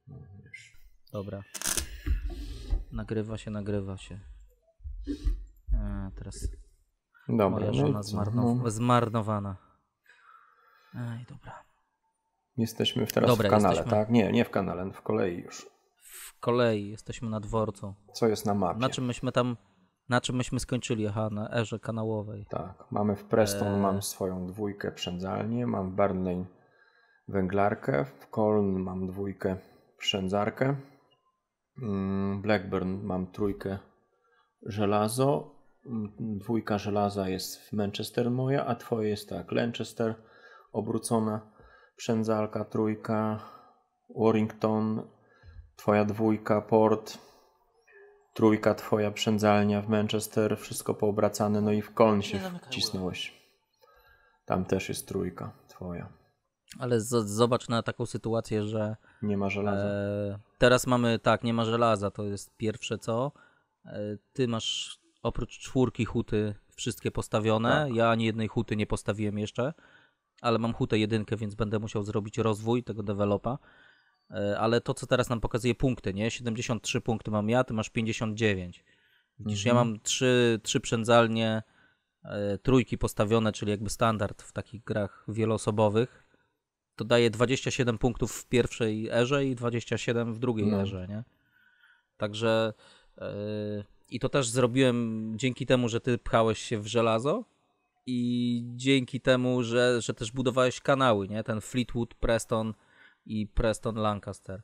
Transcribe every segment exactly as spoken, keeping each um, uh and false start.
No, wiesz. Dobra. Nagrywa się, nagrywa się. A, teraz Dobra, moja no żona i co? zmarnow- No, zmarnowana. Ej, dobra. jesteśmy w- teraz Dobra, w kanale, jesteśmy- tak? Nie, nie w kanale, w kolei już. W kolei jesteśmy na dworcu. Co jest na mapie? Na czym myśmy tam, na czym myśmy skończyli? Aha, na erze kanałowej. Tak, mamy w Preston, Eee. mam swoją dwójkę przędzalnię, mam w Burnley węglarkę, w Colne mam dwójkę przędzarkę, Mm, Blackburn mam trójkę żelazo, Mm, dwójka żelaza jest w Manchester moja, a twoje jest tak, Lancaster obrócona, przędzalka trójka, Warrington, twoja dwójka, Port, trójka twoja przędzalnia w Manchester, wszystko poobracane, no i w Colne się wcisnąłeś. Tam też jest trójka twoja. Ale z- zobacz na taką sytuację, że Nie ma żelaza. e, teraz mamy, tak, nie ma żelaza, to jest pierwsze co. E, ty masz oprócz czwórki huty wszystkie postawione. Tak. Ja ani jednej huty nie postawiłem jeszcze, ale mam hutę jedynkę, więc będę musiał zrobić rozwój tego dewelopa. E, ale to, co teraz nam pokazuje punkty, nie? siedemdziesiąt trzy punkty mam ja, ty masz pięćdziesiąt dziewięć. Widzisz, Mhm. ja mam trzy, trzy przędzalnie, e, trójki postawione, czyli jakby standard w takich grach wieloosobowych. To daje dwadzieścia siedem punktów w pierwszej erze i dwadzieścia siedem w drugiej No. erze, nie? Także yy, i to też zrobiłem dzięki temu, że ty pchałeś się w żelazo i dzięki temu, że, że też budowałeś kanały, nie? Ten Fleetwood, Preston i Preston Lancaster.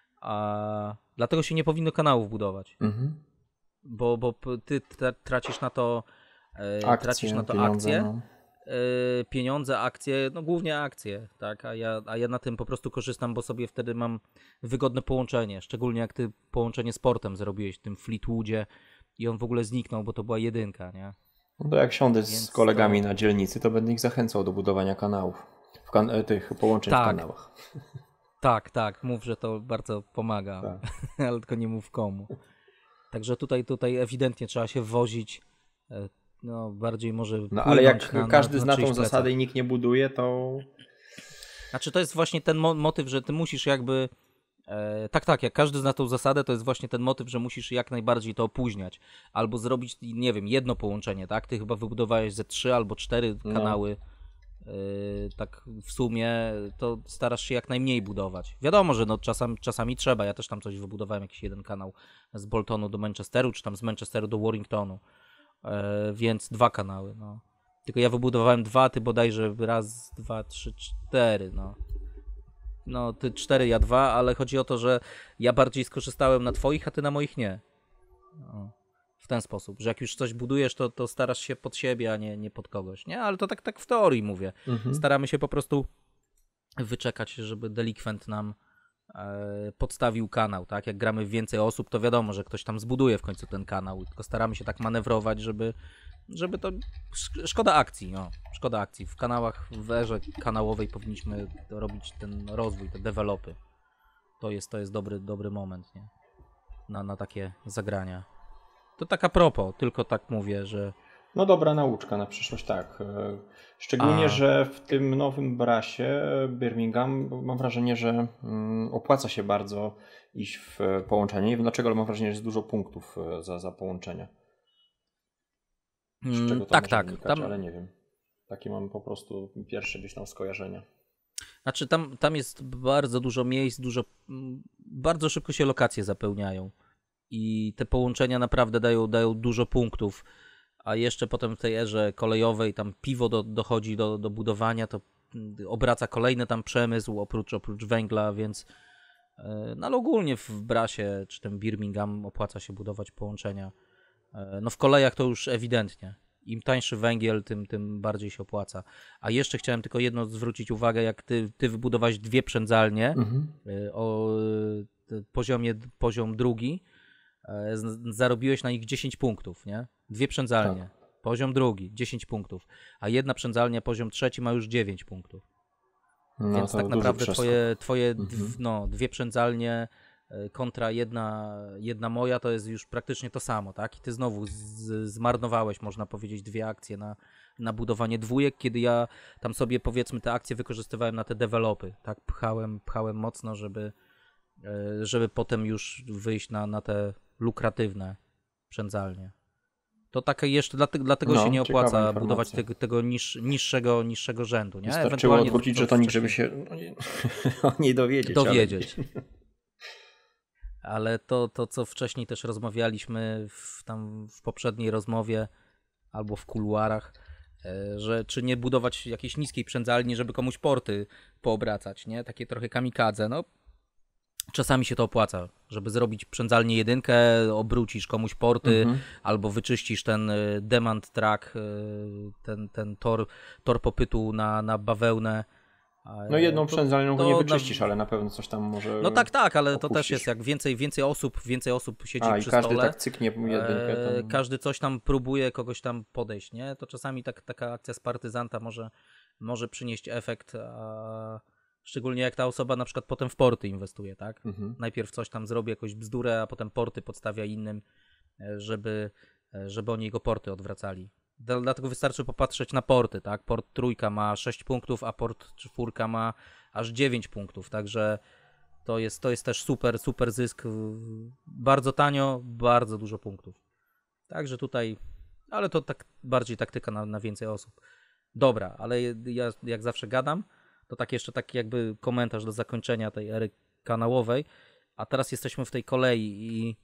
A dlatego się nie powinno kanałów budować, Mhm. bo, bo p- ty tra- tracisz na to yy, Akcje, tracisz na to pieniądze, akcje. no. Yy, pieniądze, akcje, no głównie akcje, tak, a ja, a ja na tym po prostu korzystam, bo sobie wtedy mam wygodne połączenie, szczególnie jak ty połączenie z portem zrobiłeś w tym Fleetwoodzie i on w ogóle zniknął, bo to była jedynka, nie? No to jak siądę z Więc kolegami to- na dzielnicy, to będę ich zachęcał do budowania kanałów. W kan- e, tych połączeń w Tak. kanałach. Tak, tak, mów, że to bardzo pomaga, Tak. ale tylko nie mów komu. Także tutaj, tutaj ewidentnie trzeba się wozić, e, no bardziej może No ale jak płynąć na- na- każdy na zna tą czyichś plecach. zasadę i nikt nie buduje, to Znaczy to jest właśnie ten mo- motyw, że ty musisz jakby... E, tak, tak, jak każdy zna tą zasadę, to jest właśnie ten motyw, że musisz jak najbardziej to opóźniać. Albo zrobić, nie wiem, jedno połączenie, tak? Ty chyba wybudowałeś ze trzy albo cztery No. kanały. E, tak w sumie to starasz się jak najmniej budować. Wiadomo, że no czasami, czasami trzeba. Ja też tam coś wybudowałem, jakiś jeden kanał z Boltonu do Manchesteru, czy tam z Manchesteru do Warringtonu. E, więc dwa kanały, no. Tylko ja wybudowałem dwa, ty bodajże raz, dwa, trzy, cztery, no. No, ty cztery, ja dwa, ale chodzi o to, że ja bardziej skorzystałem na twoich, a ty na moich nie. No, w ten sposób, że jak już coś budujesz, to, to starasz się pod siebie, a nie, nie pod kogoś, nie? Ale to tak, tak w teorii mówię. mhm. Staramy się po prostu wyczekać, żeby delikwent nam e, podstawił kanał, tak? Jak gramy w więcej osób, to wiadomo, że ktoś tam zbuduje w końcu ten kanał, tylko staramy się tak manewrować, żeby, żeby to... sz- Szkoda akcji, no. Szkoda akcji. W kanałach, w erze kanałowej powinniśmy robić ten rozwój, te dewelopy. To jest, to jest dobry, dobry moment, nie? Na, na takie zagrania. To tak a propos, tylko tak mówię, że No dobra nauczka na przyszłość, tak. E, Szczególnie, A. że w tym nowym brasie e, Birmingham bo mam wrażenie, że mm, opłaca się bardzo iść w e, połączenie. Nie wiem dlaczego, ale mam wrażenie, że jest dużo punktów e, za, za połączenie. Z mm, czego to tak, może tak. wynikać, Tam, ale nie wiem. Takie mam po prostu pierwsze gdzieś tam skojarzenia. Znaczy tam, tam jest bardzo dużo miejsc, dużo, mm, bardzo szybko się lokacje zapełniają i te połączenia naprawdę dają, dają dużo punktów, a jeszcze potem w tej erze kolejowej tam piwo do, dochodzi do, do budowania, to mm, obraca kolejny tam przemysł oprócz, oprócz węgla, więc e, no ale ogólnie w Brasie czy tym Birmingham opłaca się budować połączenia. E, No w kolejach to już ewidentnie. Im tańszy węgiel, tym, tym bardziej się opłaca. A jeszcze chciałem tylko jedno zwrócić uwagę, jak ty, ty wybudowałeś dwie przędzalnie Mhm. y, o y, poziomie, poziom drugi, y, z- zarobiłeś na nich dziesięć punktów, nie? Dwie przędzalnie, poziom drugi, dziesięć punktów, a jedna przędzalnia, poziom trzeci ma już dziewięć punktów. No, Więc to tak duży naprawdę przeskok. twoje, twoje Mhm. dw, no, dwie przędzalnie y, kontra jedna, jedna moja to jest już praktycznie to samo, tak? I ty znowu z, zmarnowałeś, można powiedzieć, dwie akcje na, na budowanie dwójek, kiedy ja tam sobie, powiedzmy, te akcje wykorzystywałem na te dewelopy, tak? Pchałem, pchałem mocno, żeby, żeby potem już wyjść na, na te lukratywne przędzalnie. To takie jeszcze, dlatego, dlatego no, się nie opłaca informacja. budować tego, tego niż, niższego, niższego rzędu. Nie? Wystarczyło odwrócić żetonik, żeby się o niej dowiedzieć. Dowiedzieć. Ale... ale to, to, co wcześniej też rozmawialiśmy w, tam w poprzedniej rozmowie albo w kuluarach, że czy nie budować jakiejś niskiej przędzalni, żeby komuś porty poobracać, nie? Takie trochę kamikadze, no. Czasami się to opłaca, żeby zrobić przędzalnię jedynkę, obrócisz komuś porty, mhm. albo wyczyścisz ten demand track, ten, ten tor, tor popytu na, na bawełnę. No jedną przędzalnią go nie wyczyścisz, na... ale na pewno coś tam może No tak, tak, ale opuścisz. To też jest jak więcej, więcej osób, więcej osób siedzi A, przy i każdy stole. tak cyknie jedynkę. To... E, każdy coś tam próbuje kogoś tam podejść, nie? To czasami tak, taka akcja z partyzanta może, może przynieść efekt, a... szczególnie jak ta osoba na przykład potem w porty inwestuje, tak? Mhm. Najpierw coś tam zrobi, jakąś bzdurę, a potem porty podstawia innym, żeby, żeby oni jego porty odwracali. Dlatego wystarczy popatrzeć na porty, tak? Port trójka ma sześć punktów, a port czwórka ma aż dziewięć punktów, także to jest, to jest też super, super zysk. Bardzo tanio, bardzo dużo punktów. Także tutaj, ale to tak bardziej taktyka na, na więcej osób. Dobra, ale ja jak zawsze gadam, to tak jeszcze taki jakby komentarz do zakończenia tej ery kanałowej, a teraz jesteśmy w tej kolei i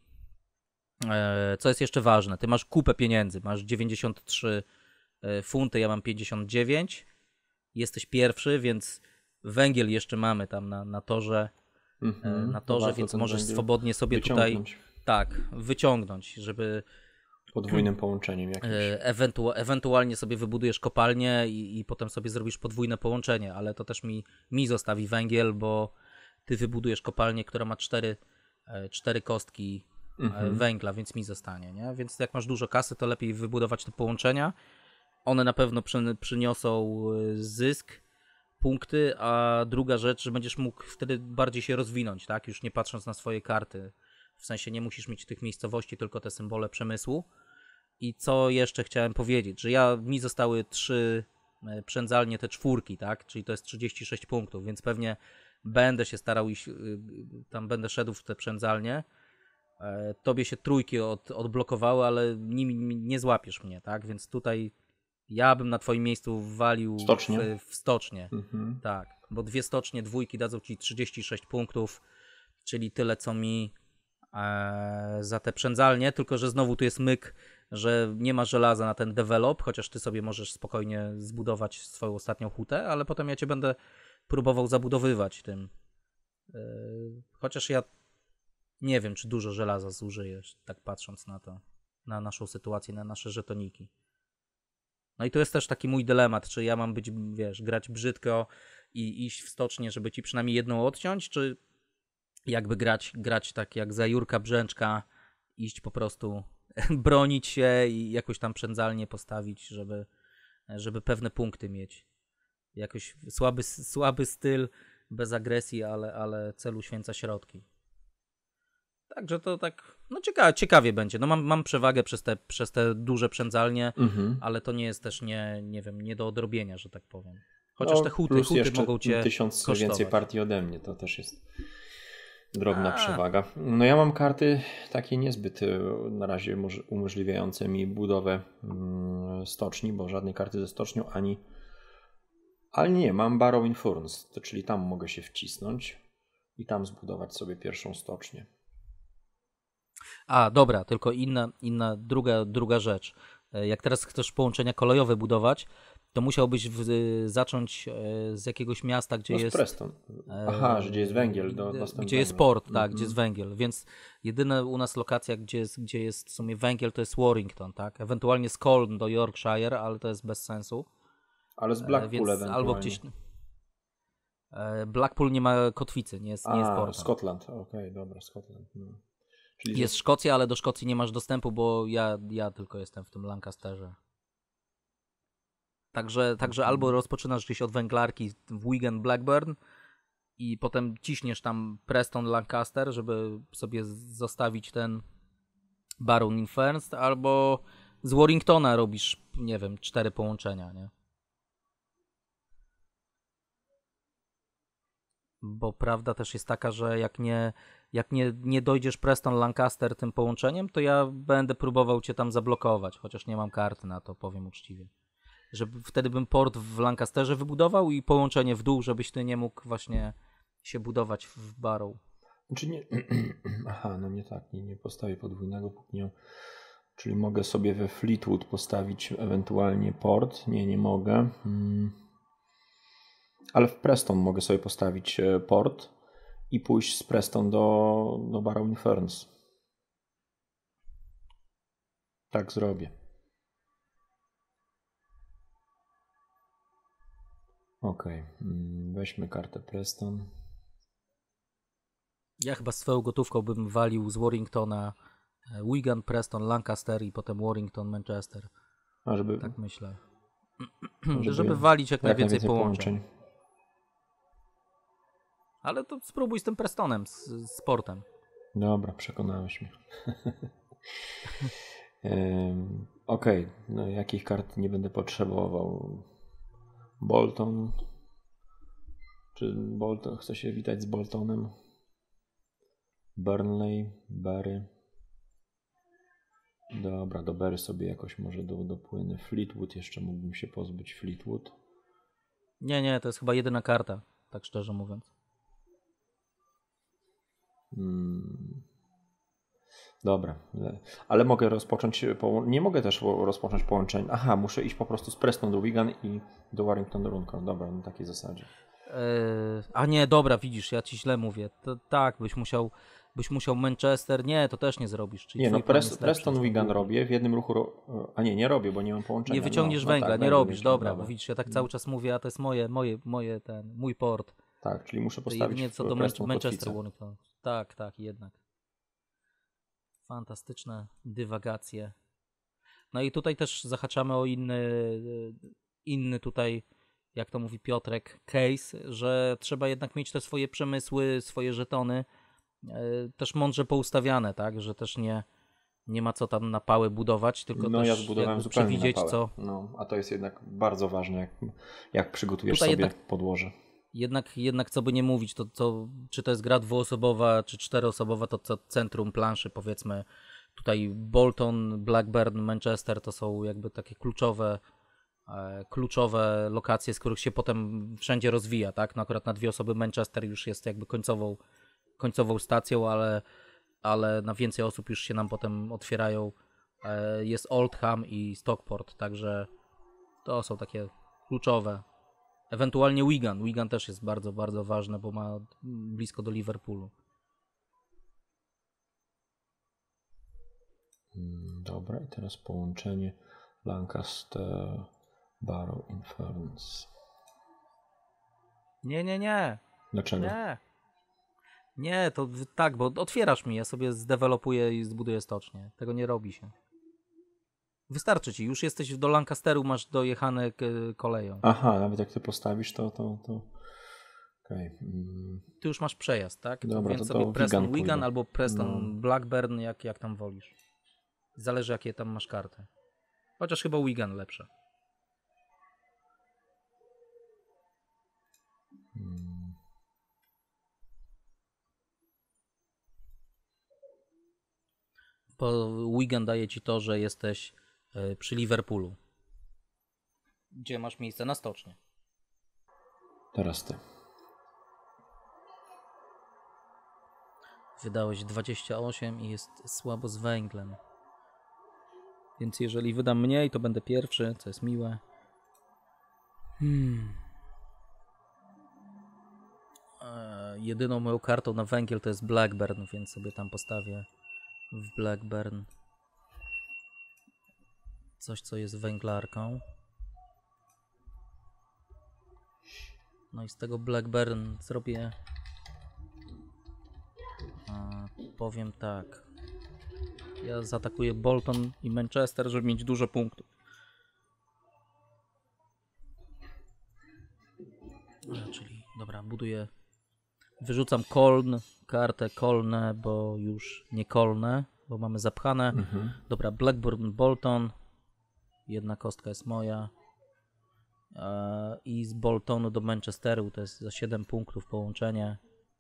e, co jest jeszcze ważne, ty masz kupę pieniędzy, masz dziewięćdziesiąt trzy funty, ja mam pięćdziesiąt dziewięć, jesteś pierwszy, więc węgiel jeszcze mamy tam na, na torze, mm-hmm, na torze, więc możesz swobodnie sobie wyciągnąć. tutaj tak, wyciągnąć, żeby podwójnym połączeniem jakimś. Ewentu- ewentualnie sobie wybudujesz kopalnię i, i potem sobie zrobisz podwójne połączenie, ale to też mi, mi zostawi węgiel, bo ty wybudujesz kopalnię, która ma cztery, cztery kostki mhm. węgla, więc mi zostanie, nie? Więc jak masz dużo kasy, to lepiej wybudować te połączenia. One na pewno przy, przyniosą zysk, punkty, a druga rzecz, że będziesz mógł wtedy bardziej się rozwinąć, tak? Już nie patrząc na swoje karty. W sensie nie musisz mieć tych miejscowości, tylko te symbole przemysłu. I co jeszcze chciałem powiedzieć, że ja mi zostały trzy przędzalnie, te czwórki, tak? Czyli to jest trzydzieści sześć punktów, więc pewnie będę się starał iść, tam będę szedł w te przędzalnie. Tobie się trójki od, odblokowały, ale nimi nie złapiesz mnie, tak? Więc tutaj ja bym na twoim miejscu walił stocznie. W, w stocznie. Mhm. Tak, bo dwie stocznie, dwójki dadzą ci trzydzieści sześć punktów, czyli tyle co mi e, za te przędzalnie, tylko że znowu tu jest myk, że nie ma żelaza na ten develop, chociaż ty sobie możesz spokojnie zbudować swoją ostatnią hutę, ale potem ja cię będę próbował zabudowywać tym. E, chociaż ja nie wiem, czy dużo żelaza zużyjesz, tak patrząc na to, na naszą sytuację, na nasze żetoniki. No i to jest też taki mój dylemat, czy ja mam być, wiesz, grać brzydko i iść w stocznie, żeby ci przynajmniej jedną odciąć, czy jakby grać, grać tak jak za Jurka Brzęczka, iść po prostu, bronić się i jakoś tam przędzalnie postawić, żeby, żeby pewne punkty mieć. Jakoś słaby, słaby styl, bez agresji, ale, ale cel uświęca środki. Także to tak, no ciekawie, ciekawie będzie. No mam, mam przewagę przez te, przez te duże przędzalnie, mhm. ale to nie jest też nie, nie wiem, nie do odrobienia, że tak powiem. Chociaż no, te huty, plus huty jeszcze mogą cię tysiąc kosztować. więcej partii ode mnie, to też jest drobna A. przewaga. No ja mam karty takie niezbyt na razie umożliwiające mi budowę stoczni, bo żadnej karty ze stocznią ani... Ale nie, mam Barrow in Furnace, to czyli tam mogę się wcisnąć i tam zbudować sobie pierwszą stocznię. A, dobra, tylko inna, inna druga, druga rzecz. Jak teraz chcesz połączenia kolejowe budować, to musiałbyś w, zacząć z jakiegoś miasta, gdzie no z jest... Preston. Aha, że gdzie jest węgiel do dostępu. Gdzie jest port, tak, mm-hmm. gdzie jest węgiel. Więc jedyna u nas lokacja, gdzie jest, gdzie jest w sumie węgiel, to jest Warrington, tak? Ewentualnie Scone do Yorkshire, ale to jest bez sensu. Ale z Blackpool Więc ewentualnie. Albo gdzieś... Blackpool nie ma kotwicy, nie jest, A, nie jest portem. Scotland, okej, okay, dobra, Scotland. No. Czyli jest Szkocja, ale do Szkocji nie masz dostępu, bo ja, ja tylko jestem w tym Lancasterze. Także, także albo rozpoczynasz gdzieś od węglarki w Wigan, Blackburn i potem ciśniesz tam Preston, Lancaster, żeby sobie zostawić ten Barrow in Furnace, albo z Warringtona robisz, nie wiem, cztery połączenia, nie? bo prawda też jest taka, że jak nie, jak nie, nie dojdziesz Preston Lancaster tym połączeniem, to ja będę próbował cię tam zablokować, chociaż nie mam karty na to, powiem uczciwie. Żeby wtedy bym port w Lancasterze wybudował i połączenie w dół, żebyś ty nie mógł właśnie się budować w Barrow. Znaczy nie... Aha, no nie tak, nie, nie postawię podwójnego, póki nie... Czyli mogę sobie we Fleetwood postawić ewentualnie port. Nie, nie mogę. Hmm. Ale w Preston mogę sobie postawić port i pójść z Preston do, do Barrow in Ferns. Tak zrobię. Ok, weźmy kartę Preston. Ja chyba swoją gotówką bym walił z Warringtona Wigan, Preston, Lancaster i potem Warrington, Manchester. A żeby... Tak myślę. Żeby, żeby walić jak, jak najwięcej, najwięcej połączeń. połączeń. Ale to spróbuj z tym Prestonem, z, z portem. Dobra, przekonałeś mnie. um, Okej, okay. No, jakich kart nie będę potrzebował? Bolton. Czy Bolton chce się witać z Boltonem? Burnley, Bury. Dobra, do Bury sobie jakoś może do, dopłynę. Fleetwood, jeszcze mógłbym się pozbyć Fleetwood. Nie, nie, to jest chyba jedyna karta, tak szczerze mówiąc. Hmm. Dobra, ale mogę rozpocząć, połą- nie mogę też rozpocząć połączeń. Aha, muszę iść po prostu z Preston do Wigan i do Warrington do Runcorn. Dobra, na takiej zasadzie. Yy, a nie, dobra, widzisz, ja ci źle mówię. To, tak, byś musiał, byś musiał Manchester, nie, to też nie zrobisz. Czyli nie, no Pres- Preston Wigan robię w jednym ruchu, ro- a nie, nie robię, bo nie mam połączenia. Nie wyciągniesz no, węgla, no tak, nie robisz, dobra, dobra, bo widzisz, ja tak cały czas mówię, a to jest moje, moje, moje ten, mój port. Tak, czyli muszę To postawić jedynie co do Preston Manchester Warrington. Tak, tak, jednak. Fantastyczne dywagacje. No i tutaj też zahaczamy o inny, inny tutaj, jak to mówi Piotrek, case, że trzeba jednak mieć te swoje przemysły, swoje żetony też mądrze poustawiane, tak, że też nie, nie ma co tam na pałę budować, tylko no też ja zbudowałem zupełnie przewidzieć na pałę. co. No, a to jest jednak bardzo ważne, jak, jak przygotujesz tutaj sobie jednak, podłoże. Jednak, jednak co by nie mówić, to, to czy to jest gra dwuosobowa, czy czteroosobowa, to co centrum planszy, powiedzmy, tutaj Bolton, Blackburn, Manchester to są jakby takie kluczowe e, kluczowe lokacje, z których się potem wszędzie rozwija, tak? No akurat na dwie osoby Manchester już jest jakby końcową, końcową stacją, ale, ale na więcej osób już się nam potem otwierają. E, jest Oldham i Stockport, także to są takie kluczowe. Ewentualnie Wigan. Wigan też jest bardzo, bardzo ważne, bo ma blisko do Liverpoolu. Dobra, i teraz połączenie Lancaster, Barrow in Ferns. Nie, nie, nie. Dlaczego? Nie. Nie, to tak, bo otwierasz mi, ja sobie zdevelopuję i zbuduję stocznię. Tego nie robi się. Wystarczy ci, już jesteś do Lancasteru, masz dojechane koleją. Aha, nawet jak ty postawisz, to... to, to... Okay. Mm. Ty już masz przejazd, tak? Dobra, więc to sobie to Preston Wigan, Wigan albo Preston no. Blackburn, jak, jak tam wolisz. Zależy jakie tam masz karty. Chociaż chyba Wigan lepsze. Hmm. Bo Wigan daje ci to, że jesteś przy Liverpoolu. Gdzie masz miejsce na stocznie. Teraz ty. Wydałeś dwadzieścia osiem i jest słabo z węglem. Więc jeżeli wydam mniej, to będę pierwszy, co jest miłe. Hmm. E, jedyną moją kartą na węgiel to jest Blackburn, więc sobie tam postawię w Blackburn coś, co jest węglarką. No i z tego Blackburn zrobię... A, powiem tak. Ja zaatakuję Bolton i Manchester, żeby mieć dużo punktów. A, czyli, dobra, buduję. Wyrzucam Koln, kartę Kolnę, bo już nie Kolnę, bo mamy zapchane. Mhm. Dobra, Blackburn, Bolton. Jedna kostka jest moja. e, i z Boltonu do Manchesteru to jest za siedem punktów połączenie,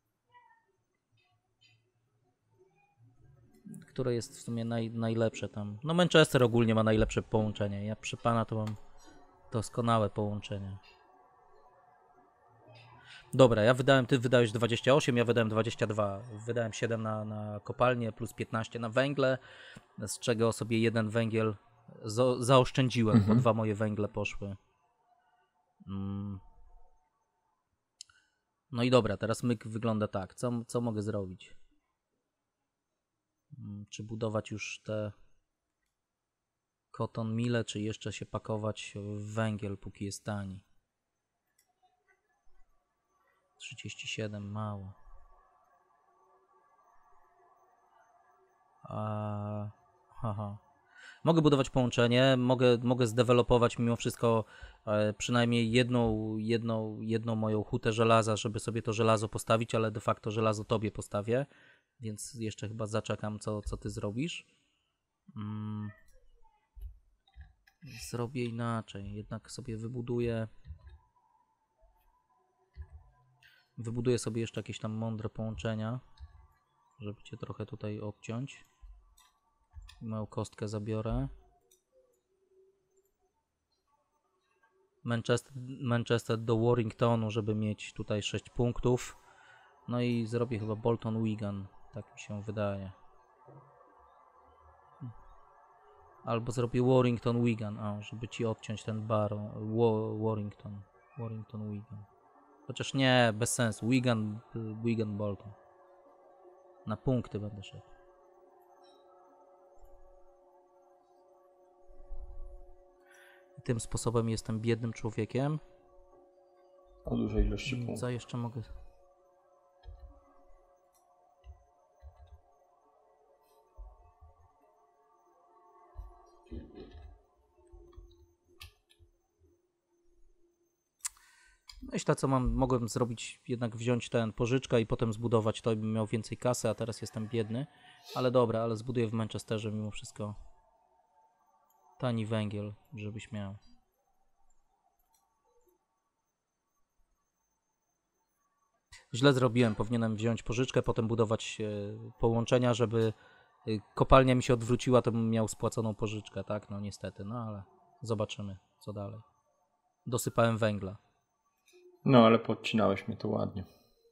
które jest w sumie naj, najlepsze tam. No Manchester ogólnie ma najlepsze połączenie. Ja przy pana to mam doskonałe połączenie. Dobra, ja wydałem, ty wydałeś dwadzieścia osiem, ja wydałem dwadzieścia dwa. Wydałem siedem na, na kopalnię plus piętnaście na węgle, z czego sobie jeden węgiel za, zaoszczędziłem, mhm. bo dwa moje węgle poszły. Mm. No i dobra, teraz myk wygląda tak. Co, co mogę zrobić? Czy budować już te cotton mile, czy jeszcze się pakować w węgiel, póki jest tani? trzydzieści siedem, mało. A, haha. Mogę budować połączenie, mogę, mogę zdevelopować mimo wszystko e, przynajmniej jedną, jedną, jedną moją hutę żelaza, żeby sobie to żelazo postawić, ale de facto żelazo tobie postawię. Więc jeszcze chyba zaczekam, co, co ty zrobisz. Mm. Zrobię inaczej. Jednak sobie wybuduję. Wybuduję sobie jeszcze jakieś tam mądre połączenia, żeby cię trochę tutaj obciąć. Małą kostkę zabiorę. Manchester, Manchester do Warringtonu, żeby mieć tutaj sześć punktów. No i zrobię chyba Bolton Wigan. Tak mi się wydaje. Albo zrobię Warrington Wigan, a żeby ci odciąć ten Baron. Warrington. Warrington Wigan. Chociaż nie, bez sensu. Wigan, Wigan Bolton. Na punkty będę szedł. I tym sposobem jestem biednym człowiekiem. O dużej ilości punktów. Co jeszcze mogę... Myślę, co mam, mogłem zrobić, jednak wziąć ten pożyczkę i potem zbudować, to bym miał więcej kasy, a teraz jestem biedny. Ale dobra, ale zbuduję w Manchesterze mimo wszystko tani węgiel, żebyś miał. Źle zrobiłem, powinienem wziąć pożyczkę, potem budować e, połączenia, żeby e, kopalnia mi się odwróciła, to bym miał spłaconą pożyczkę, tak? No niestety, no ale zobaczymy, co dalej. Dosypałem węgla. No, ale podcinałeś mnie to ładnie.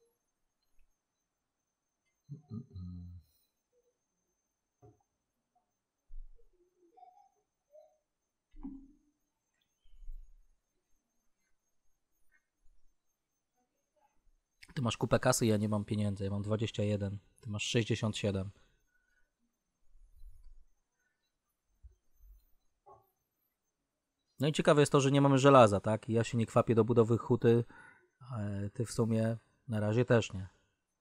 Ty masz kupę kasy, ja nie mam pieniędzy. Ja mam dwadzieścia jeden. Ty masz sześćdziesiąt siedem. No i ciekawe jest to, że nie mamy żelaza, tak? I ja się nie kwapię do budowy huty. Ale ty w sumie na razie też nie.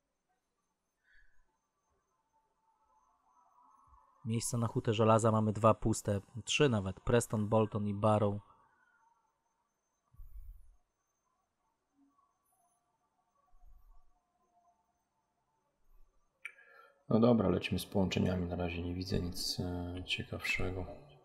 Miejsca na hutę żelaza mamy dwa puste. Trzy nawet. Preston, Bolton i Barrow. No dobra, lecimy z połączeniami. Na razie nie widzę nic e, ciekawszego.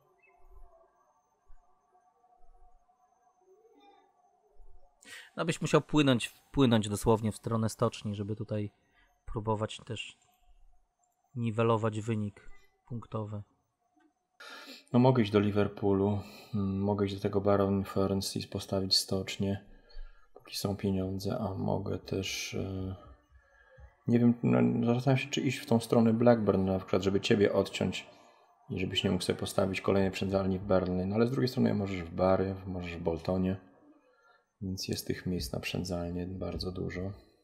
No byś musiał płynąć, płynąć dosłownie w stronę stoczni, żeby tutaj próbować też niwelować wynik punktowy. No mogę iść do Liverpoolu, mogę iść do tego Baron Ferns i postawić stocznię, póki są pieniądze, a mogę też... E, nie wiem, no, zastanawiam się, czy iść w tą stronę Blackburn na przykład, żeby ciebie odciąć i żebyś nie mógł sobie postawić kolejnej przędzalni w Burnley. No ale z drugiej strony możesz w Bury, możesz w Boltonie, więc jest tych miejsc na przędzalnię bardzo dużo.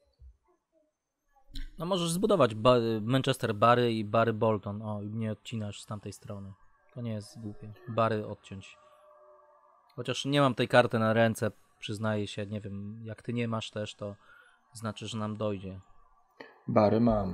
No możesz zbudować ba- Manchester Bury i Bury Bolton. O, i mnie odcinasz z tamtej strony. To nie jest głupie. Bury odciąć. Chociaż nie mam tej karty na ręce, przyznaję się, nie wiem, jak ty nie masz też, to znaczy, że nam dojdzie. Bury mam.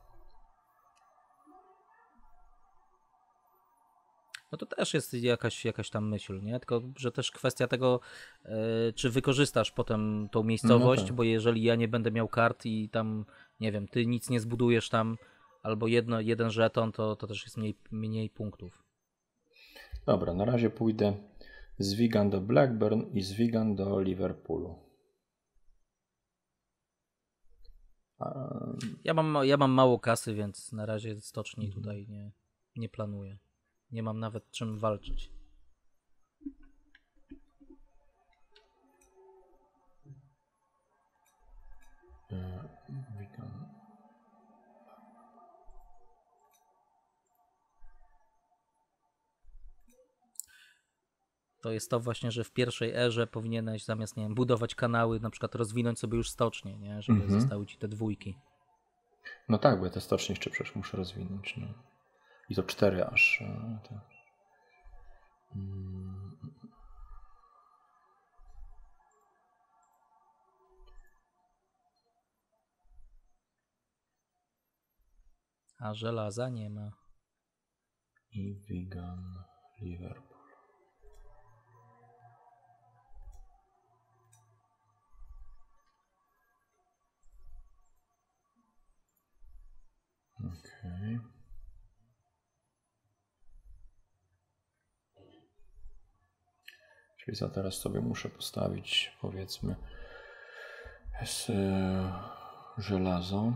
No to też jest jakaś, jakaś tam myśl, nie? Tylko, że też kwestia tego, yy, czy wykorzystasz potem tą miejscowość, no tak. Bo jeżeli ja nie będę miał kart i tam, nie wiem, ty nic nie zbudujesz tam, albo jedno, jeden żeton, to, to też jest mniej, mniej punktów. Dobra, na razie pójdę z Wigan do Blackburn i z Wigan do Liverpoolu. A... Ja mam, ja mam mało kasy, więc na razie stoczni tutaj nie, nie planuję. Nie mam nawet czym walczyć. Wigan. To jest to właśnie, że w pierwszej erze powinieneś zamiast, nie wiem, budować kanały, na przykład rozwinąć sobie już stocznie, nie? Żeby Mhm. zostały ci te dwójki. No tak, bo ja te stocznie jeszcze przecież muszę rozwinąć. No. I to cztery aż. Tak. Hmm. A żelaza nie ma. I Wigan, Liverpool. Okej. Okay. Czyli za teraz sobie muszę postawić, powiedzmy, z, e, żelazo,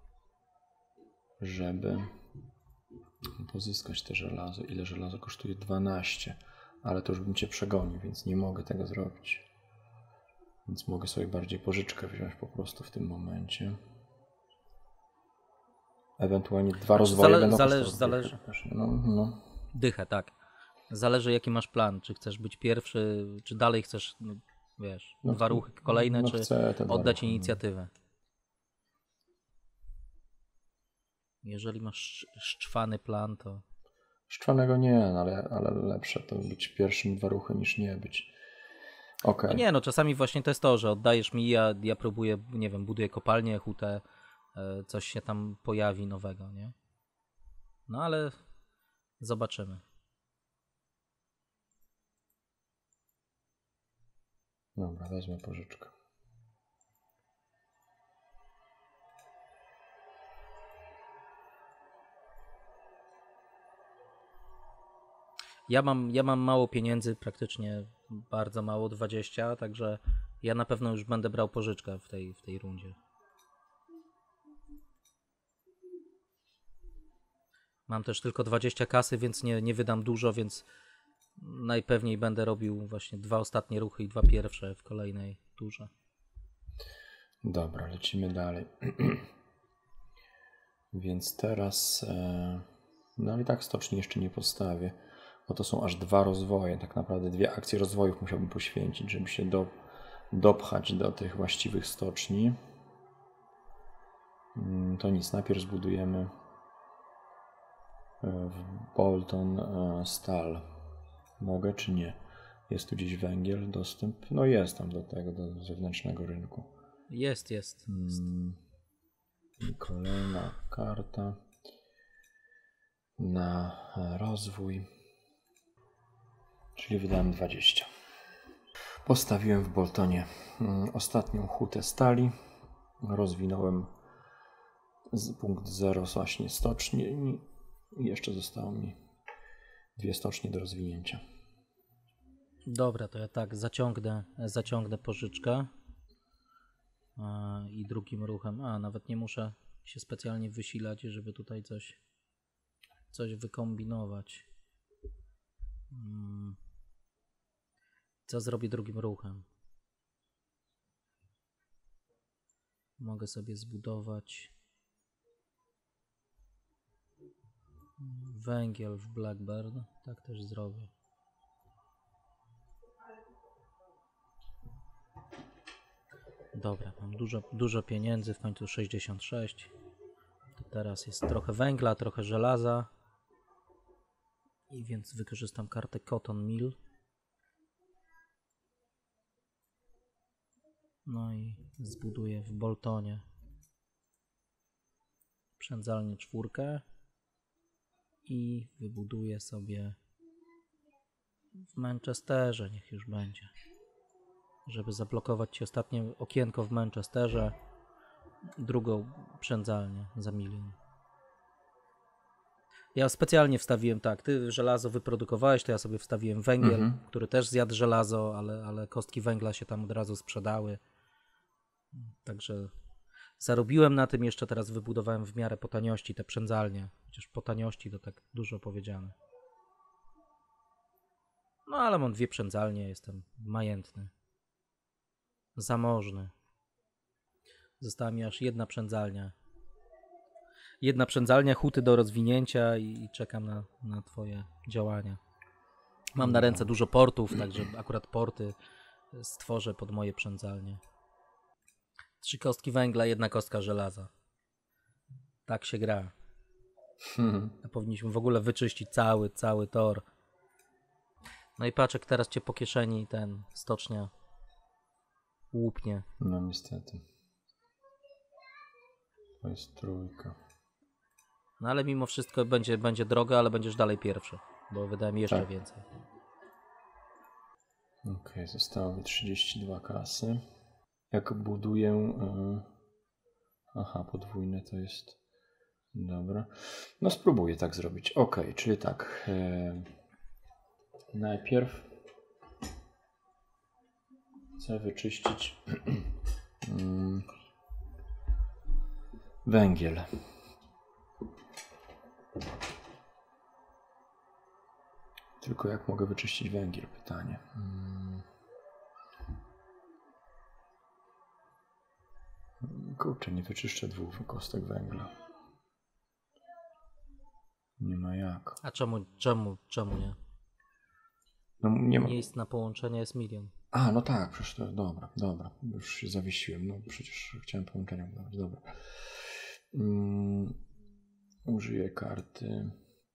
żeby pozyskać te żelazo. Ile żelazo kosztuje? dwanaście, ale to już bym cię przegonił, więc nie mogę tego zrobić. Więc mogę sobie bardziej pożyczkę wziąć po prostu w tym momencie. Ewentualnie dwa rozwoje Zale- będą zależy, zależy. No, no. Dychę, tak. Zależy jaki masz plan. Czy chcesz być pierwszy, czy dalej chcesz, no, wiesz, No, dwa ruchy kolejne, no czy chcę te dwa oddać ruchy, no. inicjatywę. Jeżeli masz szczwany plan, to... Szczwanego nie, no ale, ale lepsze to być pierwszym dwa ruchy niż nie być. Okej. No nie, no czasami właśnie to jest to, że oddajesz mi, ja, ja próbuję, nie wiem, buduję kopalnię, hutę, e, coś się tam pojawi nowego, nie? No ale zobaczymy. Dobra, wezmę pożyczkę. Ja mam, ja mam mało pieniędzy, praktycznie bardzo mało, dwadzieścia, także ja na pewno już będę brał pożyczkę w tej, w tej rundzie. Mam też tylko dwadzieścia kasy, więc nie, nie wydam dużo, więc najpewniej będę robił właśnie dwa ostatnie ruchy i dwa pierwsze w kolejnej turze. Dobra, lecimy dalej. Więc teraz... E... No i tak stoczni jeszcze nie postawię. Bo to są aż dwa rozwoje. Tak naprawdę dwie akcje rozwojów musiałbym poświęcić, żeby się do, dopchać do tych właściwych stoczni. To nic, najpierw zbudujemy w Bolton stal. Mogę czy nie? Jest tu gdzieś węgiel, dostęp? No jest tam do tego, do zewnętrznego rynku. Jest, jest. jest. I kolejna karta na rozwój. Czyli wydałem dwadzieścia. Postawiłem w Boltonie ostatnią hutę stali. Rozwinąłem z punkt zero właśnie stocznie i jeszcze zostało mi dwie stocznie do rozwinięcia. Dobra, to ja tak zaciągnę, zaciągnę pożyczkę a, i drugim ruchem, a nawet nie muszę się specjalnie wysilać, żeby tutaj coś, coś wykombinować. Hmm. Co zrobię drugim ruchem? Mogę sobie zbudować węgiel w Blackburn. Tak też zrobię. Dobra, mam dużo, dużo pieniędzy, w końcu sześćdziesiąt sześć. To teraz jest trochę węgla, trochę żelaza. I więc wykorzystam kartę Cotton Mill. No i zbuduję w Boltonie przędzalnię czwórkę i wybuduję sobie w Manchesterze, niech już będzie, żeby zablokować ci ostatnie okienko w Manchesterze, drugą przędzalnię za milion. Ja specjalnie wstawiłem tak, ty żelazo wyprodukowałeś, to ja sobie wstawiłem węgiel, Mhm. który też zjadł żelazo, ale, ale kostki węgla się tam od razu sprzedały. Także zarobiłem na tym, jeszcze teraz wybudowałem w miarę po taniości te przędzalnie. Chociaż po taniości to tak dużo powiedziane. No ale mam dwie przędzalnie, jestem majętny. Zamożny. Została mi aż jedna przędzalnia. Jedna przędzalnia, huty do rozwinięcia i, i czekam na, na twoje działania. Mam na ręce dużo portów, także akurat porty stworzę pod moje przędzalnie. Trzy kostki węgla, jedna kostka żelaza. Tak się gra. Hmm. A powinniśmy w ogóle wyczyścić cały, cały tor. No i patrz, jak teraz cię po kieszeni ten stocznia łupnie. No niestety. To jest trójka. No ale mimo wszystko będzie, będzie droga, ale będziesz dalej pierwszy, bo wydałem jeszcze Tak. więcej. Okej, okay, zostało mi trzydzieści dwa kasy. Jak buduję... Yy... Aha, podwójne to jest... Dobra. No spróbuję tak zrobić. Ok, czyli tak. Yy... Najpierw chcę wyczyścić yy... węgiel. Tylko jak mogę wyczyścić węgiel? Pytanie. Hmm. Kurczę, nie wyczyszczę dwóch kostek węgla. Nie ma jak. A czemu, czemu, czemu nie? No nie ma. Miejsc na połączenie jest milion. A, no tak, przecież to dobra, dobra. Już się zawiesiłem. No przecież chciałem połączenia budować. Dobra. Hmm. Użyję karty.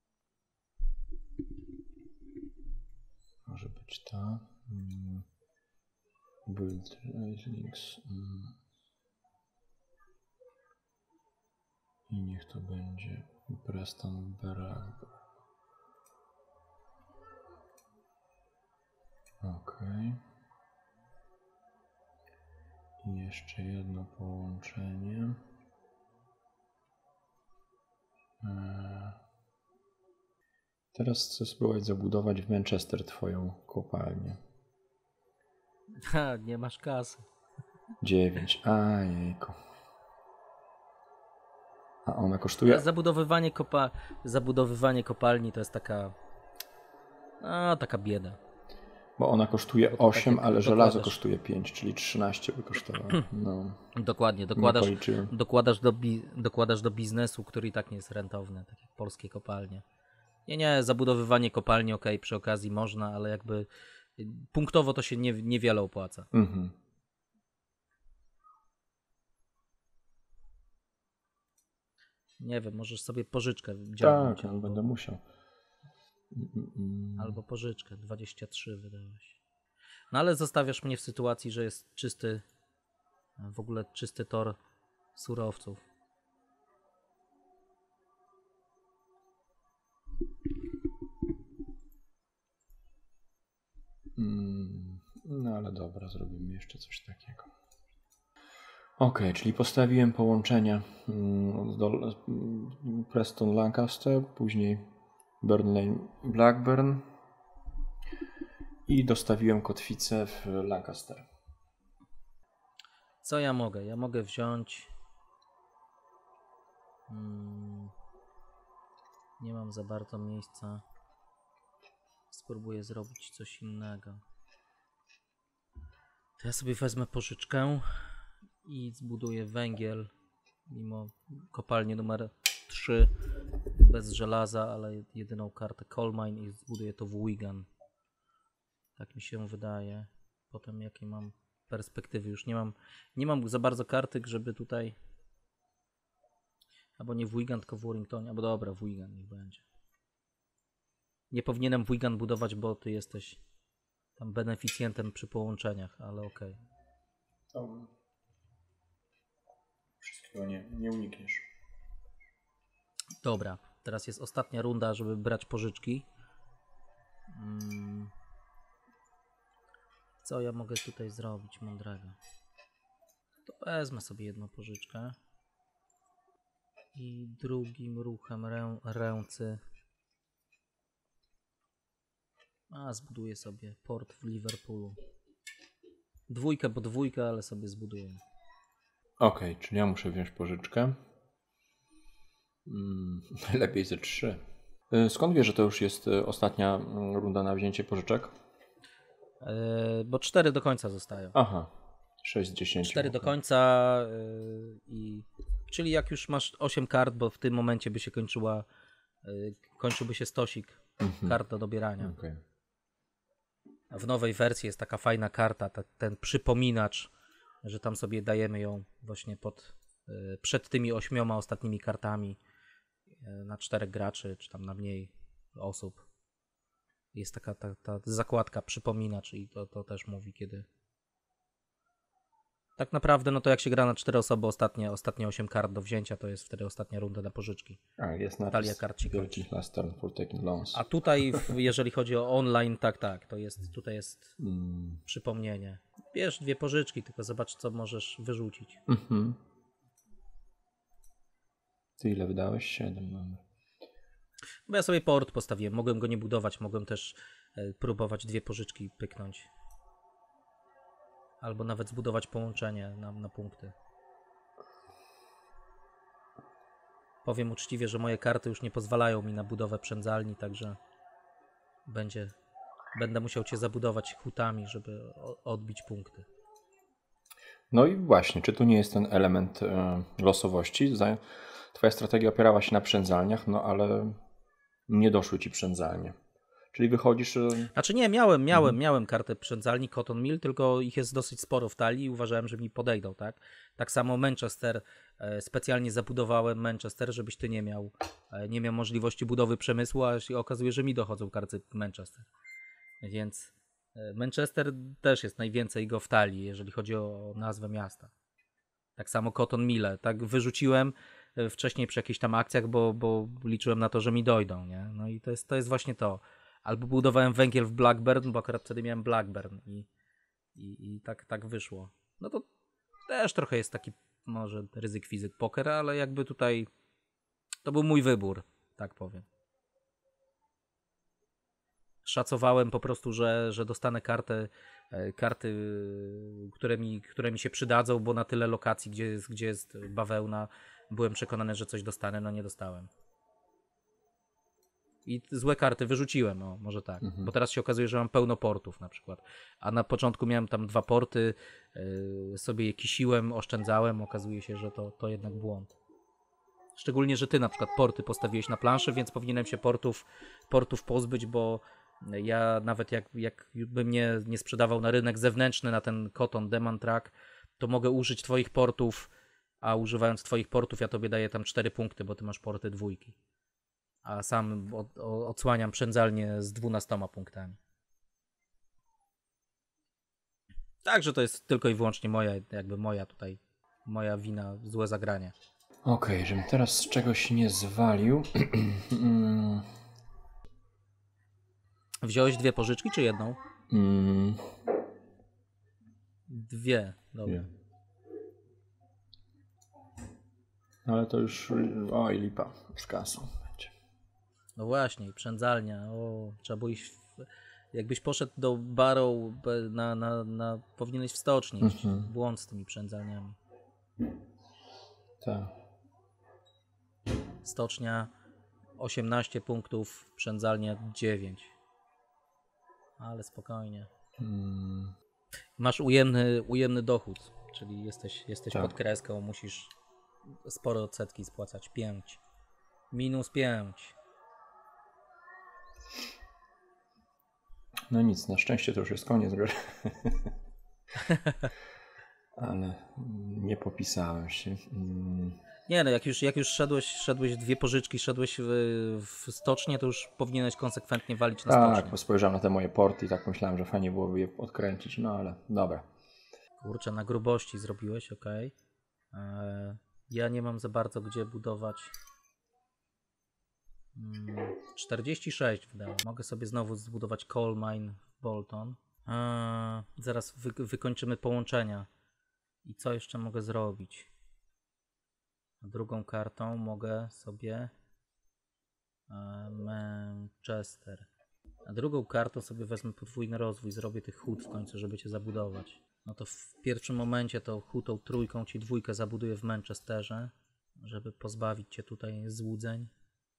Może być ta. Hmm. Build links. Hmm. I niech to będzie Preston Berag. Ok. I jeszcze jedno połączenie. Eee. Teraz chcę spróbować zabudować w Manchester twoją kopalnię. Ha, nie masz kasy. dziewięć. Ajejku. A ona kosztuje... Zabudowywanie, kopa... Zabudowywanie kopalni to jest taka... A, taka bieda. Bo ona kosztuje Bo osiem, tak ale dokładasz... żelazo kosztuje pięć, czyli trzynaście by kosztowało. No. Dokładnie, dokładasz, dokładasz, do bi... dokładasz do biznesu, który i tak nie jest rentowny, tak jak polskie kopalnie. Nie, nie, zabudowywanie kopalni, okej, okay, przy okazji można, ale jakby punktowo to się nie, niewiele opłaca. Mhm. Nie wiem, możesz sobie pożyczkę działać. Tak, albo... będę musiał. Mm-mm. Albo pożyczkę, dwadzieścia trzy wydałeś. No ale zostawiasz mnie w sytuacji, że jest czysty, w ogóle czysty tor surowców. Mm, no ale dobra, zrobimy jeszcze coś takiego. Ok, czyli postawiłem połączenia do Preston Lancaster, później Burnley Blackburn i dostawiłem kotwicę w Lancaster. Co ja mogę? Ja mogę wziąć... Hmm, nie mam za bardzo miejsca. Spróbuję zrobić coś innego. To ja sobie wezmę pożyczkę i zbuduję węgiel, mimo kopalnię numer trzy, bez żelaza, ale jedyną kartę Coal Mine i zbuduję to w Wigan. Tak mi się wydaje. Potem jakie mam perspektywy. Już nie mam, nie mam za bardzo karty, żeby tutaj... Albo nie w Wigan, tylko w Warringtonie. Albo dobra, w Wigan niech będzie. Nie powinienem w Wigan budować, bo ty jesteś tam beneficjentem przy połączeniach, ale okej. Okay. Wszystkiego nie, nie unikniesz. Dobra, teraz jest ostatnia runda, żeby brać pożyczki. Hmm. Co ja mogę tutaj zrobić mądrego? To wezmę sobie jedną pożyczkę. I drugim ruchem rę, ręcy a zbuduję sobie port w Liverpoolu. Dwójkę po dwójkę, ale sobie zbuduję. Okej, okay, czyli ja muszę wziąć pożyczkę. Hmm, lepiej ze trzy. Skąd wiesz, że to już jest ostatnia runda na wzięcie pożyczek? Yy, bo cztery do końca zostają. Aha, sześć z dziesięciu. cztery do końca yy, i czyli jak już masz osiem kart, bo w tym momencie by się kończyła yy, kończyłby się stosik mhm. kart do dobierania. Okay. A w nowej wersji jest taka fajna karta, ta, ten przypominacz, że tam sobie dajemy ją właśnie pod yy, przed tymi ośmioma ostatnimi kartami yy, na czterech graczy, czy tam na mniej osób. Jest taka ta, ta zakładka przypominacz i to, to też mówi kiedy. Tak naprawdę, no to jak się gra na cztery osoby, ostatnie, ostatnie osiem kart do wzięcia, to jest wtedy ostatnia runda na pożyczki. A, jest napis last turn for taking loans. A tutaj, jeżeli chodzi o online, tak, tak, to jest, tutaj jest mm. przypomnienie. Bierz dwie pożyczki, tylko zobacz, co możesz wyrzucić. Mhm. Ty ile wydałeś? siedem mamy. Bo ja sobie port postawiłem, mogłem go nie budować, mogłem też e, próbować dwie pożyczki pyknąć. Albo nawet zbudować połączenie na, na punkty. Powiem uczciwie, że moje karty już nie pozwalają mi na budowę przędzalni, także będzie, będę musiał cię zabudować hutami, żeby o, odbić punkty. No i właśnie, czy tu nie jest ten element y, losowości? Twoja strategia opierała się na przędzalniach, no ale nie doszły ci przędzalnie. Czyli wychodzisz... Znaczy nie, miałem, miałem, mhm. miałem kartę przędzalni Cotton Mill, tylko ich jest dosyć sporo w talii i uważałem, że mi podejdą, tak? Tak samo Manchester, e, specjalnie zabudowałem Manchester, żebyś ty nie miał, e, nie miał możliwości budowy przemysłu, a się okazuje, że mi dochodzą karty Manchester. Więc e, Manchester też jest najwięcej go w talii, jeżeli chodzi o nazwę miasta. Tak samo Cotton Mill, tak wyrzuciłem e, wcześniej przy jakichś tam akcjach, bo, bo liczyłem na to, że mi dojdą, nie? No i to jest, to jest właśnie to. Albo budowałem węgiel w Blackburn, bo akurat wtedy miałem Blackburn i, i, i tak, tak wyszło. No to też trochę jest taki może ryzyk fizyk poker, ale jakby tutaj to był mój wybór, tak powiem. Szacowałem po prostu, że, że dostanę kartę, karty, które mi, które mi się przydadzą, bo na tyle lokacji, gdzie jest, gdzie jest bawełna, byłem przekonany, że coś dostanę, no nie dostałem. I złe karty wyrzuciłem, o, może tak. Mhm. Bo teraz się okazuje, że mam pełno portów na przykład. A na początku miałem tam dwa porty, yy, sobie je kisiłem, oszczędzałem. Okazuje się, że to, to jednak błąd. Szczególnie, że ty na przykład porty postawiłeś na planszę, więc powinienem się portów, portów pozbyć, bo ja nawet jak, jak bym nie, nie sprzedawał na rynek zewnętrzny, na ten Cotton Demand Track, to mogę użyć twoich portów, a używając twoich portów ja tobie daję tam cztery punkty, bo ty masz porty dwójki. A sam od, odsłaniam przędzalnię z dwunastoma punktami. Także to jest tylko i wyłącznie moja, jakby moja tutaj, moja wina, złe zagranie. Okej, okay, żebym teraz z czegoś nie zwalił. Wziąłeś dwie pożyczki czy jedną? Mm. Dwie, dobra. Dwie. Ale to już, oj lipa z kasą. No właśnie, przędzalnia, o, trzeba było iść, w, jakbyś poszedł do Barrow, na, na, na, powinieneś w stoczni iść, mhm. Błąd z tymi przędzalniami. Tak. Stocznia osiemnaście punktów, przędzalnia dziewięć. Ale spokojnie. Hmm. Masz ujemny, ujemny dochód, czyli jesteś, jesteś tak. pod kreską, musisz spore odsetki spłacać, pięć. Minus pięć. No nic, na szczęście to już jest koniec gry. Ale nie popisałem się. Mm. Nie no, jak już, jak już szedłeś, szedłeś dwie pożyczki, szedłeś w, w stocznię, to już powinieneś konsekwentnie walić na stocznię. Tak, bo spojrzałem na te moje porty i tak myślałem, że fajnie byłoby je odkręcić, no ale dobra. Kurczę, na grubości zrobiłeś, okej. Okay. Eee, ja nie mam za bardzo gdzie budować. czterdzieści sześć wydałem. Mogę sobie znowu zbudować coal mine w Bolton. Eee, zaraz wy, wykończymy połączenia. I co jeszcze mogę zrobić? A drugą kartą mogę sobie e, Manchester. A drugą kartą sobie wezmę podwójny rozwój, zrobię tych hut w końcu, żeby cię zabudować. No to w pierwszym momencie to hutą trójką ci dwójkę zabuduję w Manchesterze, żeby pozbawić cię tutaj złudzeń.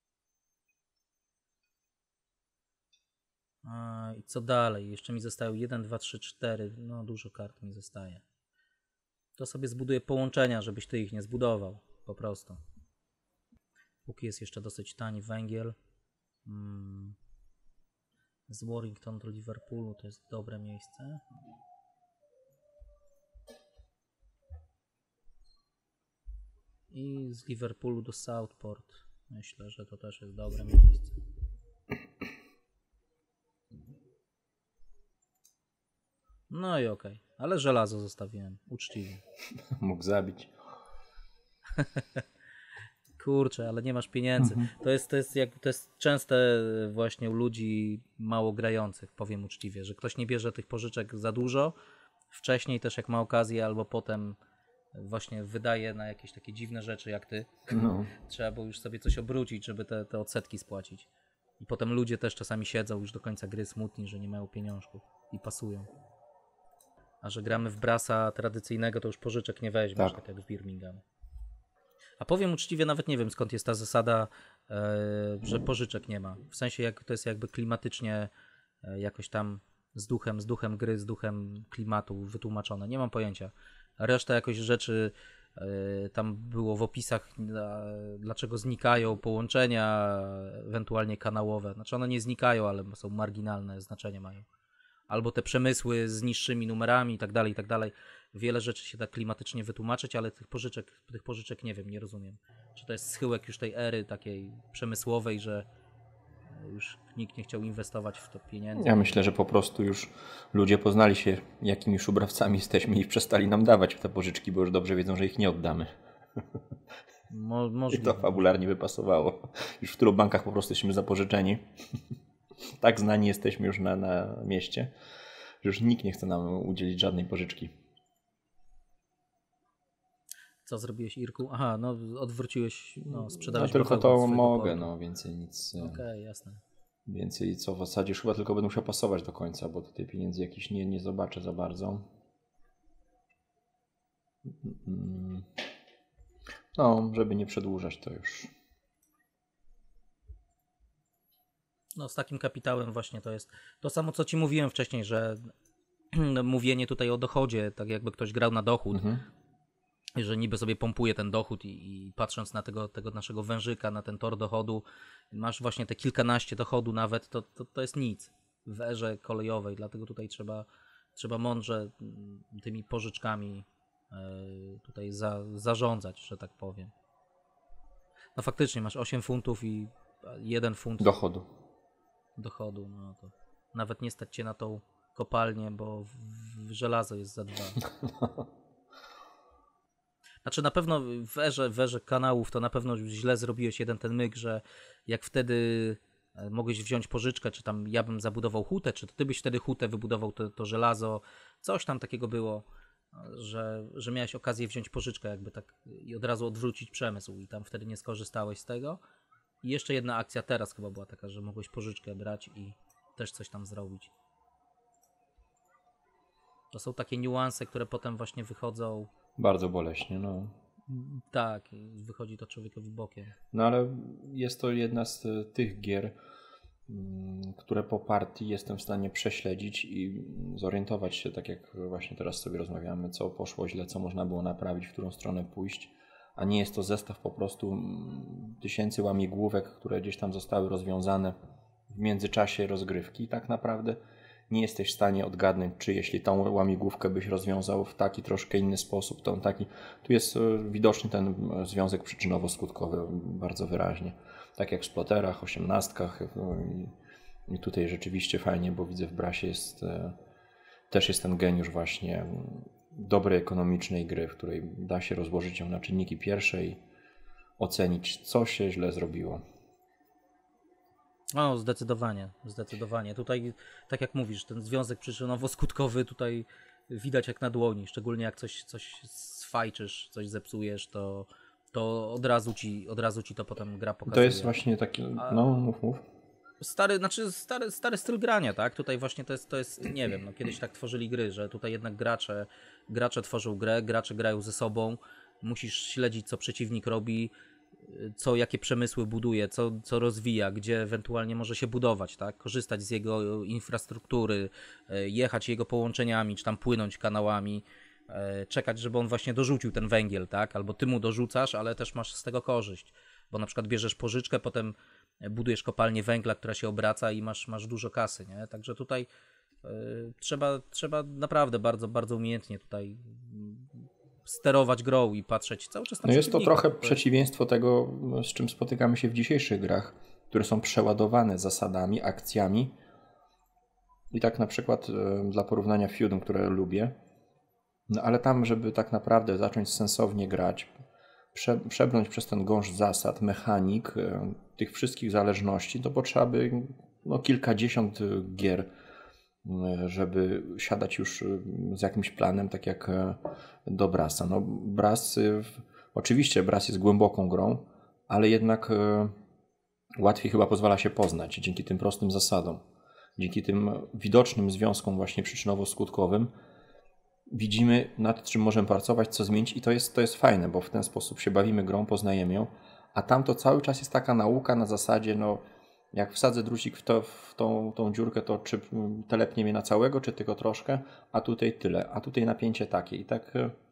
A, i co dalej? Jeszcze mi zostają jeden, dwa, trzy, cztery. No dużo kart mi zostaje. To sobie zbuduję połączenia, żebyś ty ich nie zbudował. Po prostu. Póki jest jeszcze dosyć tani węgiel. Hmm. Z Warrington do Liverpoolu to jest dobre miejsce. I z Liverpoolu do Southport. Myślę, że to też jest dobre miejsce. No i okej. Okay. Ale żelazo zostawiłem. Uczciwie. Mógł zabić. Kurczę, ale nie masz pieniędzy. Mhm. To jest, to jest, jak, to jest częste właśnie u ludzi mało grających, powiem uczciwie, że ktoś nie bierze tych pożyczek za dużo. Wcześniej też jak ma okazję, albo potem właśnie wydaje na jakieś takie dziwne rzeczy jak ty. No. Trzeba było już sobie coś obrócić, żeby te, te odsetki spłacić. I potem ludzie też czasami siedzą już do końca gry smutni, że nie mają pieniążków i pasują. A że gramy w brasa tradycyjnego, to już pożyczek nie weźmiesz, tak, tak jak w Birmingham. A powiem uczciwie, nawet nie wiem skąd jest ta zasada, e, że pożyczek nie ma. W sensie jak to jest jakby klimatycznie e, jakoś tam z duchem, z duchem gry, z duchem klimatu wytłumaczone. Nie mam pojęcia. Reszta jakoś rzeczy e, tam było w opisach, a, dlaczego znikają połączenia, ewentualnie kanałowe. Znaczy one nie znikają, ale są marginalne, znaczenie mają. Albo te przemysły z niższymi numerami i tak dalej, i tak dalej. Wiele rzeczy się da klimatycznie wytłumaczyć, ale tych pożyczek, tych pożyczek nie wiem, nie rozumiem. Czy to jest schyłek już tej ery takiej przemysłowej, że już nikt nie chciał inwestować w to pieniędzy? Ja myślę, że po prostu już ludzie poznali się, jakimi szubrawcami jesteśmy i przestali nam dawać te pożyczki, bo już dobrze wiedzą, że ich nie oddamy. Mo- możliwe. I to fabularnie by pasowało. Już w tylu bankach po prostu jesteśmy zapożyczeni. Tak znani jesteśmy już na, na mieście, że już nikt nie chce nam udzielić żadnej pożyczki. Co zrobiłeś, Irku? Aha, no odwróciłeś, no sprzedałeś No tylko trochę to mogę, portu. no więcej nic. Okej, okay, jasne. Więcej co w zasadzie już chyba tylko będę musiał pasować do końca, bo tutaj pieniędzy jakichś nie, nie zobaczę za bardzo. No, żeby nie przedłużać to już. No z takim kapitałem właśnie to jest to samo, co ci mówiłem wcześniej, że mówienie tutaj o dochodzie, tak jakby ktoś grał na dochód, mhm. że niby sobie pompuje ten dochód i, i patrząc na tego, tego naszego wężyka, na ten tor dochodu, masz właśnie te kilkanaście dochodu nawet, to, to, to jest nic w erze kolejowej, dlatego tutaj trzeba, trzeba mądrze tymi pożyczkami tutaj za, zarządzać, że tak powiem. No faktycznie masz osiem funtów i jeden funt dochodu. dochodu, no to nawet nie stać cię na tą kopalnię, bo w, w żelazo jest za dwa. Znaczy na pewno w erze, w erze kanałów to na pewno źle zrobiłeś jeden ten myk, że jak wtedy mogłeś wziąć pożyczkę, czy tam ja bym zabudował hutę, czy to ty byś wtedy hutę wybudował to, to żelazo, coś tam takiego było, że, że miałeś okazję wziąć pożyczkę jakby tak i od razu odwrócić przemysł i tam wtedy nie skorzystałeś z tego. I jeszcze jedna akcja teraz chyba była taka, że mogłeś pożyczkę brać i też coś tam zrobić. To są takie niuanse, które potem właśnie wychodzą... Bardzo boleśnie, no. Tak, i wychodzi to człowiekowi bokiem. No ale jest to jedna z tych gier, które po partii jestem w stanie prześledzić i zorientować się, tak jak właśnie teraz sobie rozmawiamy, co poszło źle, co można było naprawić, w którą stronę pójść. A nie jest to zestaw po prostu tysięcy łamigłówek, które gdzieś tam zostały rozwiązane w międzyczasie rozgrywki. I tak naprawdę nie jesteś w stanie odgadnąć, czy jeśli tą łamigłówkę byś rozwiązał w taki troszkę inny sposób, to taki... Tu jest widoczny ten związek przyczynowo-skutkowy bardzo wyraźnie. Tak jak w sploterach, osiemnastkach. I tutaj rzeczywiście fajnie, bo widzę w Brasie jest też jest ten geniusz właśnie dobrej ekonomicznej gry, w której da się rozłożyć ją na czynniki pierwsze i ocenić, co się źle zrobiło. O, zdecydowanie, zdecydowanie. Tutaj, tak jak mówisz, ten związek przyczynowo-skutkowy tutaj widać jak na dłoni, szczególnie jak coś, coś sfajczysz, coś zepsujesz, to, to od razu ci, od razu ci to potem gra pokazuje. To jest właśnie taki, no mów, mów. Stary, znaczy stary, stary styl grania, tak? Tutaj właśnie to jest, to jest, nie wiem, no kiedyś tak tworzyli gry, że tutaj jednak gracze, gracze tworzą grę, gracze grają ze sobą, musisz śledzić, co przeciwnik robi, co, jakie przemysły buduje, co, co rozwija, gdzie ewentualnie może się budować, tak? Korzystać z jego infrastruktury, jechać jego połączeniami, czy tam płynąć kanałami, czekać, żeby on właśnie dorzucił ten węgiel, tak? Albo ty mu dorzucasz, ale też masz z tego korzyść, bo na przykład bierzesz pożyczkę, potem budujesz kopalnię węgla, która się obraca i masz, masz dużo kasy, nie? Także tutaj y, trzeba, trzeba naprawdę bardzo, bardzo umiejętnie tutaj sterować grą i patrzeć cały czas na No jest to trochę to przeciwieństwo tego, z czym spotykamy się w dzisiejszych grach, które są przeładowane zasadami, akcjami. I tak na przykład y, dla porównania Feudum, które lubię, no ale tam, żeby tak naprawdę zacząć sensownie grać, prze, przebrnąć przez ten gąszcz zasad, mechanik, y, tych wszystkich zależności, to potrzeba by no, kilkadziesiąt gier, y, żeby siadać już z jakimś planem, tak jak y, do Brasa. No, Brass, y, oczywiście Brass jest głęboką grą, ale jednak y, łatwiej chyba pozwala się poznać dzięki tym prostym zasadom. Dzięki tym widocznym związkom właśnie przyczynowo-skutkowym widzimy, nad czym możemy pracować, co zmienić i to jest, to jest fajne, bo w ten sposób się bawimy grą, poznajemy ją, a tam to cały czas jest taka nauka na zasadzie, no jak wsadzę drucik w, to, w tą, tą dziurkę, to czy telepnie mnie na całego, czy tylko troszkę, a tutaj tyle, a tutaj napięcie takie i tak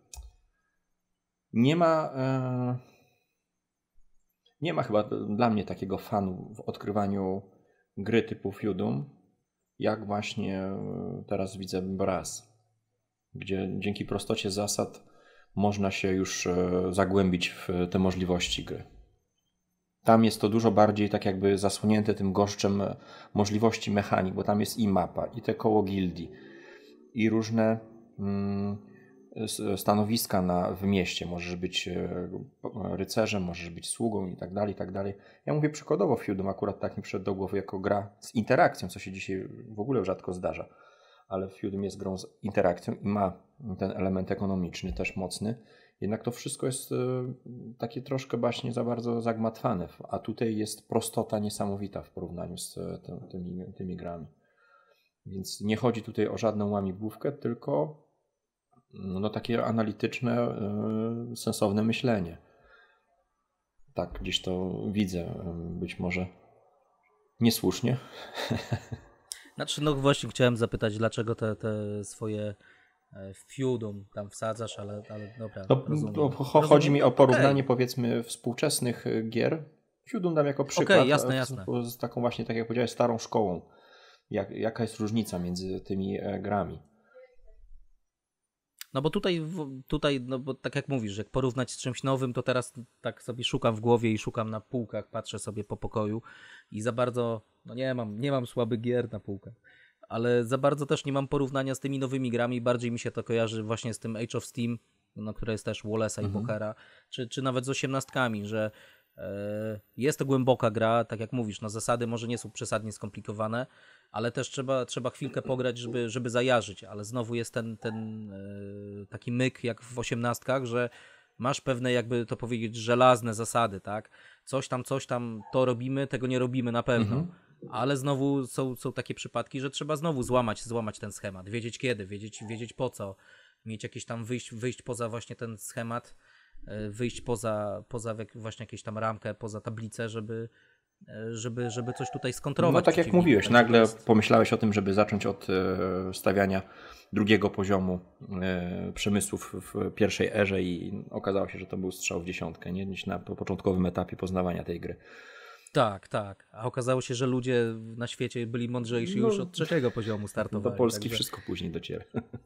nie ma e, nie ma chyba dla mnie takiego fanu w odkrywaniu gry typu Feudum, jak właśnie teraz widzę Brass, gdzie dzięki prostocie zasad można się już zagłębić w te możliwości gry. Tam jest to dużo bardziej tak jakby zasłonięte tym gąszczem możliwości mechanik, bo tam jest i mapa, i te koło gildii, i różne mm, stanowiska na, w mieście. Możesz być rycerzem, możesz być sługą i tak dalej, i tak dalej. Ja mówię przykładowo Feudum, akurat tak mi przyszedł do głowy jako gra z interakcją, co się dzisiaj w ogóle rzadko zdarza. Ale Feudum jest grą z interakcją i ma ten element ekonomiczny też mocny. Jednak to wszystko jest y, takie troszkę właśnie za bardzo zagmatwane, a tutaj jest prostota niesamowita w porównaniu z y, tymi, tymi grami. Więc nie chodzi tutaj o żadną łamigłówkę, tylko no, takie analityczne, y, sensowne myślenie. Tak, gdzieś to widzę, y, być może niesłusznie. Znaczy, no właśnie chciałem zapytać, dlaczego te, te swoje Feudum tam wsadzasz, ale, ale dobra, no, rozumiem. No, chodzi rozumiem. mi o porównanie, okay. powiedzmy, współczesnych gier. Feudum dam jako przykład. Okay, jasne, jasne. Z, z taką właśnie, tak jak powiedziałeś, starą szkołą. Jak, jaka jest różnica między tymi grami? No bo tutaj, tutaj, no bo tak jak mówisz, jak porównać z czymś nowym, to teraz tak sobie szukam w głowie i szukam na półkach, patrzę sobie po pokoju i za bardzo, no nie mam, nie mam słabych gier na półkach, ale za bardzo też nie mam porównania z tymi nowymi grami, bardziej mi się to kojarzy właśnie z tym Age of Steam, no, które jest też Wallace'a i Mhm. Bokera, czy, czy nawet z osiemnastkami, że e, jest to głęboka gra, tak jak mówisz, no zasady może nie są przesadnie skomplikowane, ale też trzeba, trzeba chwilkę pograć, żeby, żeby zajarzyć, ale znowu jest ten, ten e, taki myk jak w osiemnastkach, że masz pewne, jakby to powiedzieć, żelazne zasady, tak? Coś tam, coś tam, to robimy, tego nie robimy na pewno. Mhm. Ale znowu są, są takie przypadki, że trzeba znowu złamać, złamać ten schemat, wiedzieć kiedy, wiedzieć, wiedzieć po co, mieć jakieś tam wyjść, wyjść poza właśnie ten schemat, wyjść poza, poza właśnie jakieś tam ramkę, poza tablicę, żeby, żeby, żeby coś tutaj skontrolować. No tak jak mówiłeś, nagle jest... pomyślałeś o tym, żeby zacząć od e, stawiania drugiego poziomu e, przemysłów w pierwszej erze i okazało się, że to był strzał w dziesiątkę, nie? Niż na początkowym etapie poznawania tej gry. Tak, tak. A okazało się, że ludzie na świecie byli mądrzejsi no, już od trzeciego poziomu startowali. Do Polski także... wszystko później dociera.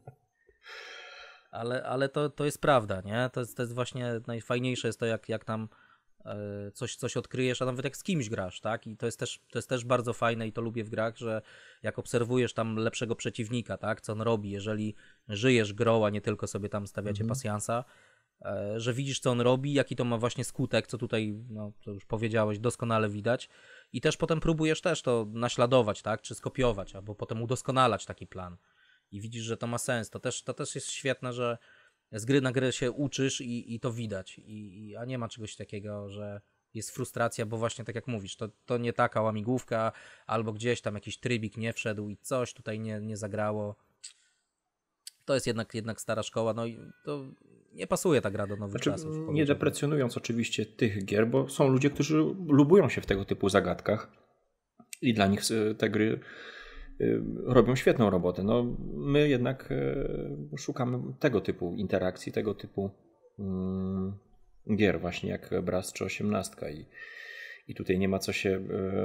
Ale, ale to, to jest prawda, nie? To jest, to jest właśnie najfajniejsze jest to, jak, jak tam e, coś, coś odkryjesz, a nawet jak z kimś grasz, tak? I to jest, też, to jest też bardzo fajne i to lubię w grach, że jak obserwujesz tam lepszego przeciwnika, tak? Co on robi, jeżeli żyjesz grą, a nie tylko sobie tam stawiacie mhm. pasjansa, e, że widzisz, co on robi, jaki to ma właśnie skutek, co tutaj, no to już powiedziałeś, doskonale widać. I też potem próbujesz też to naśladować, tak? Czy skopiować, albo potem udoskonalać taki plan. I widzisz, że to ma sens. To też, to też jest świetne, że Z gry na grę się uczysz i, i to widać. I, i, a nie ma czegoś takiego, że jest frustracja, bo właśnie tak jak mówisz, to, to nie taka łamigłówka, albo gdzieś tam jakiś trybik nie wszedł i coś tutaj nie, nie zagrało. To jest jednak, jednak stara szkoła, no i to nie pasuje ta gra do nowych znaczy, czasów. Nie deprecjonując oczywiście tych gier, bo są ludzie, którzy lubują się w tego typu zagadkach i dla nich te gry robią świetną robotę. No, my jednak szukamy tego typu interakcji, tego typu mm, gier właśnie jak Brass czy osiemnastka i, i tutaj nie ma co się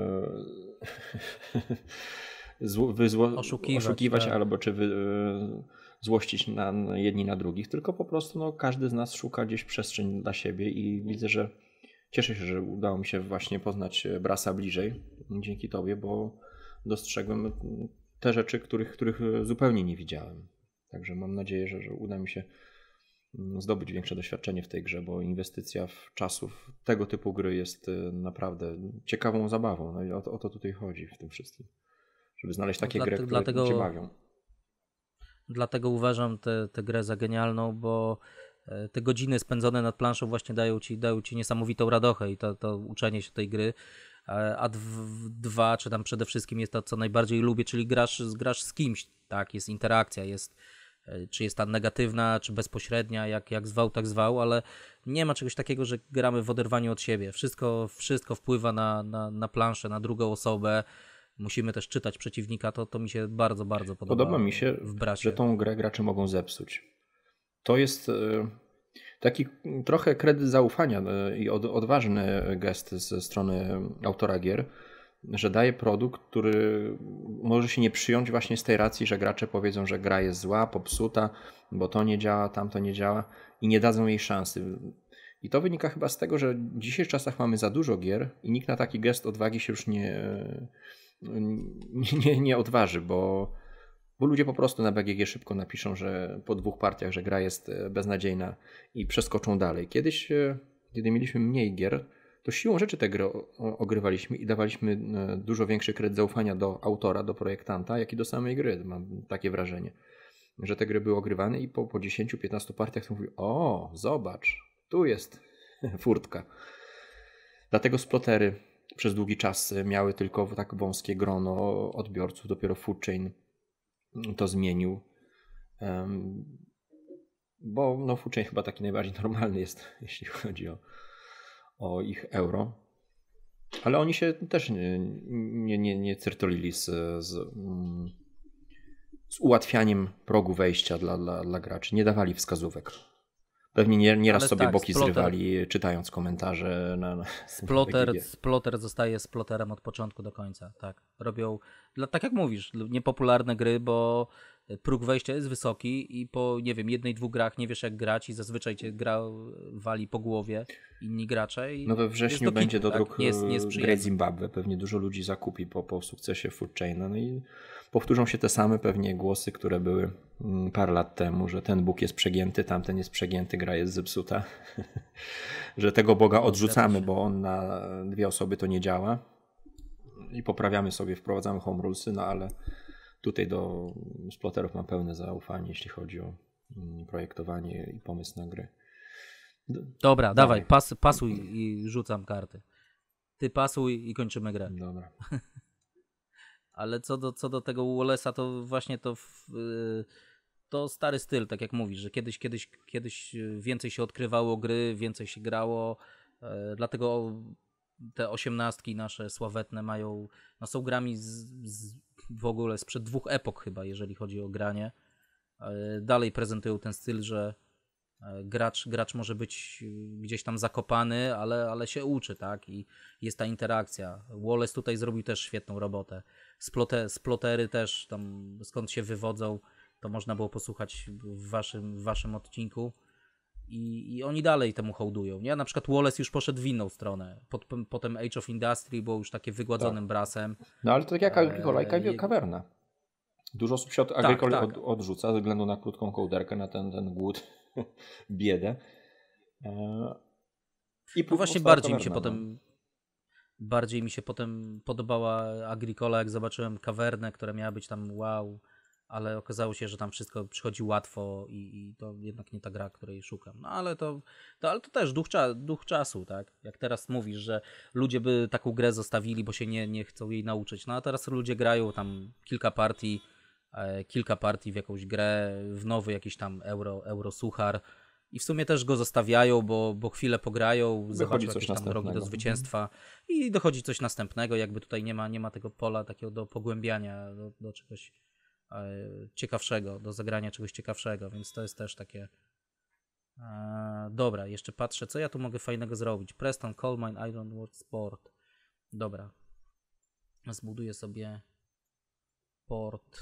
zło, wyzło, oszukiwać, oszukiwać tak. albo czy wy, złościć na jedni na drugich, tylko po prostu no, każdy z nas szuka gdzieś przestrzeń dla siebie i widzę, że cieszę się, że udało mi się właśnie poznać Brassa bliżej dzięki tobie, bo dostrzegłem te rzeczy, których, których zupełnie nie widziałem. Także mam nadzieję, że, że uda mi się zdobyć większe doświadczenie w tej grze, bo inwestycja w czasów tego typu gry jest naprawdę ciekawą zabawą. No i o to, o to tutaj chodzi w tym wszystkim. Żeby znaleźć takie Dla, gry, które dlatego, cię bawią. Dlatego uważam tę grę za genialną, bo te godziny spędzone nad planszą właśnie dają ci, dają ci niesamowitą radochę i to, to uczenie się tej gry. A dwa, czy tam przede wszystkim jest to, co najbardziej lubię, czyli grasz, grasz z kimś, tak, jest interakcja, jest, czy jest ta negatywna, czy bezpośrednia, jak, jak zwał, tak zwał, ale nie ma czegoś takiego, że gramy w oderwaniu od siebie. Wszystko, wszystko wpływa na, na, na planszę, na drugą osobę. Musimy też czytać przeciwnika, to, to mi się bardzo, bardzo podoba. Podoba mi się, w Brassie. że tą grę gracze mogą zepsuć. To jest taki trochę kredyt zaufania i odważny gest ze strony autora gier, że daje produkt, który może się nie przyjąć właśnie z tej racji, że gracze powiedzą, że gra jest zła, popsuta, bo to nie działa, tamto nie działa i nie dadzą jej szansy. I to wynika chyba z tego, że w dzisiejszych czasach mamy za dużo gier i nikt na taki gest odwagi się już nie, nie, nie odważy, bo Bo ludzie po prostu na B G G szybko napiszą, że po dwóch partiach, że gra jest beznadziejna i przeskoczą dalej. Kiedyś, kiedy mieliśmy mniej gier, to siłą rzeczy te gry ogrywaliśmy i dawaliśmy dużo większy kredyt zaufania do autora, do projektanta, jak i do samej gry. Mam takie wrażenie, że te gry były ogrywane i po, po dziesięciu piętnastu partiach to mówił, o, zobacz, tu jest furtka. Dlatego splotery przez długi czas miały tylko tak wąskie grono odbiorców, dopiero Food Chain to zmienił, bo no Food Chain chyba taki najbardziej normalny jest, jeśli chodzi o, o ich euro, ale oni się też nie, nie, nie, nie cyrtolili z, z, z ułatwianiem progu wejścia dla, dla, dla graczy, nie dawali wskazówek. Pewnie nie, nieraz Ale sobie tak, boki Splotter, zrywali, czytając komentarze na, na Splotter, Splotter zostaje Splotterem od początku do końca. Tak. Robią, tak jak mówisz, niepopularne gry, bo próg wejścia jest wysoki i po, nie wiem, jednej, dwóch grach nie wiesz jak grać i zazwyczaj cię gra wali po głowie inni gracze. I no we wrześniu do będzie kitu, do dróg tak? nie jest, nie jest Great Zimbabwe. Pewnie dużo ludzi zakupi po, po sukcesie Food Chaina. No i powtórzą się te same pewnie głosy, które były parę lat temu, że ten Bóg jest przegięty, tamten jest przegięty, gra jest zepsuta. Że tego Boga odrzucamy, bo on na dwie osoby to nie działa. I poprawiamy sobie, wprowadzamy home rulesy, no ale tutaj do Splotterów mam pełne zaufanie, jeśli chodzi o projektowanie i pomysł na gry. Dobra, dawaj, dawaj pas, pasuj i rzucam karty. Ty pasuj i kończymy grę. Dobra. Ale co do, co do tego Wallace'a, to właśnie to, to stary styl, tak jak mówisz, że kiedyś, kiedyś, kiedyś więcej się odkrywało gry, więcej się grało, dlatego te osiemnastki nasze sławetne mają, no są grami z, z, w ogóle sprzed dwóch epok chyba, jeżeli chodzi o granie. Dalej prezentują ten styl, że gracz, gracz może być gdzieś tam zakopany, ale, ale się uczy, tak? I jest ta interakcja. Wallace tutaj zrobił też świetną robotę. Splote, splotery też tam, skąd się wywodzą, to można było posłuchać w waszym, w waszym odcinku. I, I oni dalej temu hołdują. Nie? Na przykład Wallace już poszedł w inną stronę. Pod, potem Age of Industry było już takie wygładzonym tak. brasem. No ale to tak jak Agricola i e... Caverna. Dużo osób się od Agricola tak, tak. od, odrzuca ze względu na krótką kołderkę, na ten, ten głód, biedę. I no właśnie bardziej Caverna, mi się no. potem bardziej mi się potem podobała Agricola, jak zobaczyłem Cavernę, która miała być tam wow, ale okazało się, że tam wszystko przychodzi łatwo i, i to jednak nie ta gra, której szukam. No ale to, to, ale to też duch, cza, duch czasu, tak? Jak teraz mówisz, że ludzie by taką grę zostawili, bo się nie, nie chcą jej nauczyć. No a teraz ludzie grają tam kilka partii, e, kilka partii w jakąś grę, w nowy jakiś tam euro, euro suchar i w sumie też go zostawiają, bo, bo chwilę pograją, zobaczą jakieś tam drogi do zwycięstwa i dochodzi coś następnego. Jakby tutaj nie ma, nie ma tego pola takiego do pogłębiania, do, do czegoś ciekawszego, do zagrania czegoś ciekawszego, więc to jest też takie e, dobra, jeszcze patrzę, co ja tu mogę fajnego zrobić. Preston, Coal Mine, Iron World Sport. Dobra. Zbuduję sobie port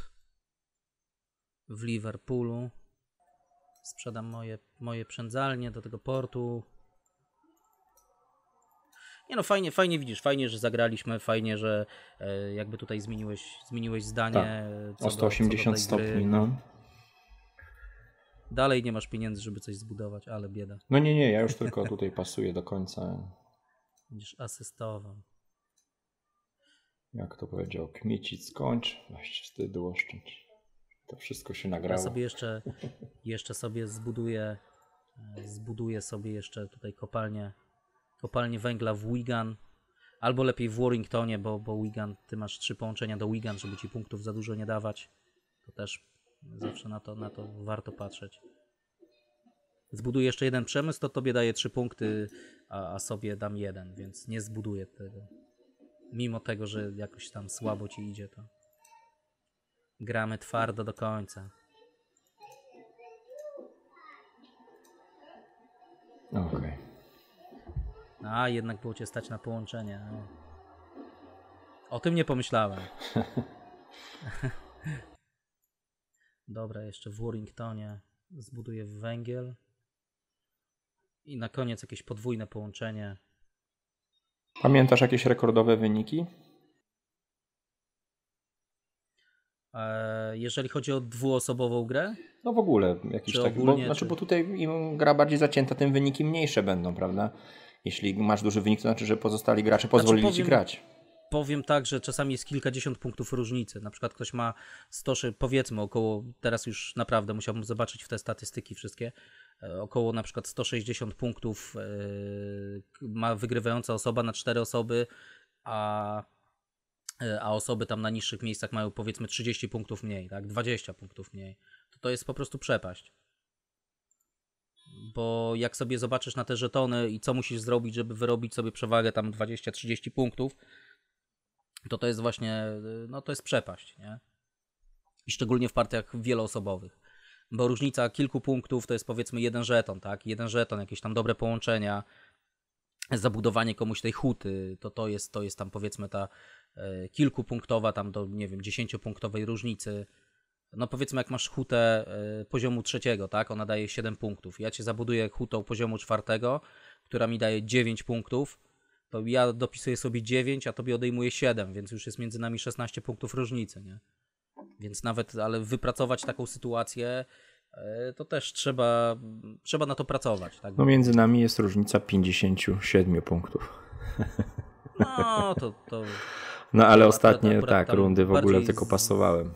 w Liverpoolu. Sprzedam moje, moje przędzalnie do tego portu. Nie no, fajnie, fajnie widzisz, fajnie, że zagraliśmy, fajnie, że e, jakby tutaj zmieniłeś, zmieniłeś zdanie. Tak, co o sto osiemdziesiąt do, co do stopni, no. Dalej nie masz pieniędzy, żeby coś zbudować, ale bieda. No nie, nie, ja już tylko tutaj pasuję do końca. Będziesz asystował. Jak to powiedział, kmiecić skończ, właściwie wstydu oszczędź. To wszystko się nagrało. Ja sobie jeszcze, jeszcze sobie zbuduję, zbuduję sobie jeszcze tutaj kopalnię. Kopalnie węgla w Wigan, albo lepiej w Warringtonie, bo, bo Wigan, ty masz trzy połączenia do Wigan, żeby ci punktów za dużo nie dawać. To też zawsze na to, na to warto patrzeć. Zbuduję jeszcze jeden przemysł, to tobie daję trzy punkty, a, a sobie dam jeden, więc nie zbuduję tego. Mimo tego, że jakoś tam słabo ci idzie, to gramy twardo do końca. Okej. Okay. A, jednak było cię stać na połączenie. No. O tym nie pomyślałem. Dobra, jeszcze w Warringtonie zbuduję węgiel. I na koniec jakieś podwójne połączenie. Pamiętasz jakieś rekordowe wyniki? E, jeżeli chodzi o dwuosobową grę? No w ogóle. Jakiś taki, ogólnie, bo, znaczy, czy... bo tutaj im gra bardziej zacięta, tym wyniki mniejsze będą, prawda? Jeśli masz duży wynik, to znaczy, że pozostali gracze pozwolili znaczy, powiem, ci grać. Powiem tak, że czasami jest kilkadziesiąt punktów różnicy. Na przykład ktoś ma sto, powiedzmy około, teraz już naprawdę musiałbym zobaczyć w te statystyki wszystkie, około na przykład sto sześćdziesiąt punktów yy, ma wygrywająca osoba na cztery osoby, a, yy, a osoby tam na niższych miejscach mają powiedzmy trzydzieści punktów mniej, tak, dwadzieścia punktów mniej. To to jest po prostu przepaść. Bo jak sobie zobaczysz na te żetony i co musisz zrobić, żeby wyrobić sobie przewagę tam dwadzieścia trzydzieści punktów, to to jest właśnie, no to jest przepaść, nie? I szczególnie w partiach wieloosobowych. Bo różnica kilku punktów to jest powiedzmy jeden żeton, tak? Jeden żeton, jakieś tam dobre połączenia, zabudowanie komuś tej huty, to to jest, to jest tam powiedzmy ta e, kilkupunktowa tam do, nie wiem, dziesięciopunktowej różnicy. No powiedzmy jak masz hutę y, poziomu trzeciego, tak? Ona daje siedem punktów. Ja cię zabuduję hutą poziomu czwartego, która mi daje dziewięć punktów. To ja dopisuję sobie dziewięć, a tobie odejmuję siedem, więc już jest między nami szesnaście punktów różnicy, nie? Więc nawet, ale wypracować taką sytuację, y, to też trzeba, trzeba na to pracować, tak? No między nami jest różnica pięćdziesiąt siedem punktów. No to... to no ale ostatnie, akurat, akurat tak, rundy w ogóle tylko pasowałem.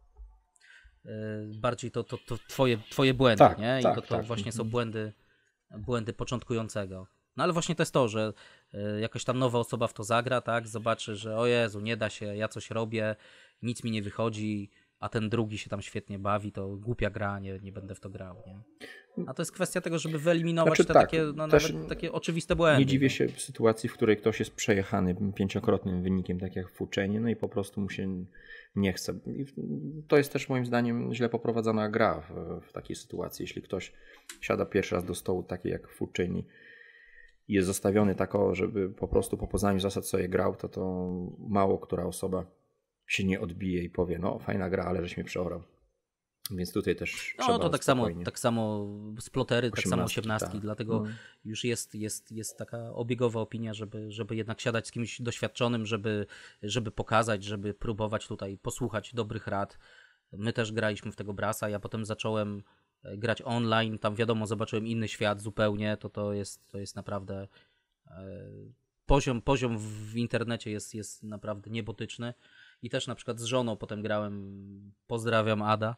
Bardziej to, to, to twoje, twoje błędy, tak, nie? I tak, to, to tak. właśnie są błędy, błędy początkującego. No ale właśnie to jest to, że jakaś tam nowa osoba w to zagra, tak? Zobaczy, że o Jezu, nie da się, ja coś robię, nic mi nie wychodzi, a ten drugi się tam świetnie bawi, to głupia gra, nie, nie będę w to grał, nie? A to jest kwestia tego, żeby wyeliminować znaczy, te tak, takie, no, nawet takie oczywiste błędy. Nie dziwię się w sytuacji, w której ktoś jest przejechany pięciokrotnym wynikiem, tak jak w uczeniu, no i po prostu mu się nie chce. I to jest też moim zdaniem źle poprowadzona gra w, w takiej sytuacji. Jeśli ktoś siada pierwszy raz do stołu, taki jak w uczeniu, i jest zostawiony tak, żeby po prostu po poznaniu zasad sobie grał, to to mało która osoba się nie odbije i powie, no fajna gra, ale żeś mnie przeorał. Więc tutaj też no, trzeba to tak samo, tak samo splotery, tak samo osiemnastki, tak. dlatego no. już jest, jest, jest taka obiegowa opinia, żeby, żeby jednak siadać z kimś doświadczonym, żeby, żeby pokazać, żeby próbować tutaj posłuchać dobrych rad. My też graliśmy w tego Brasa, ja potem zacząłem grać online, tam wiadomo, zobaczyłem inny świat zupełnie, to to jest, to jest naprawdę e, poziom, poziom w internecie jest, jest naprawdę niebotyczny. I też na przykład z żoną potem grałem, pozdrawiam Ada,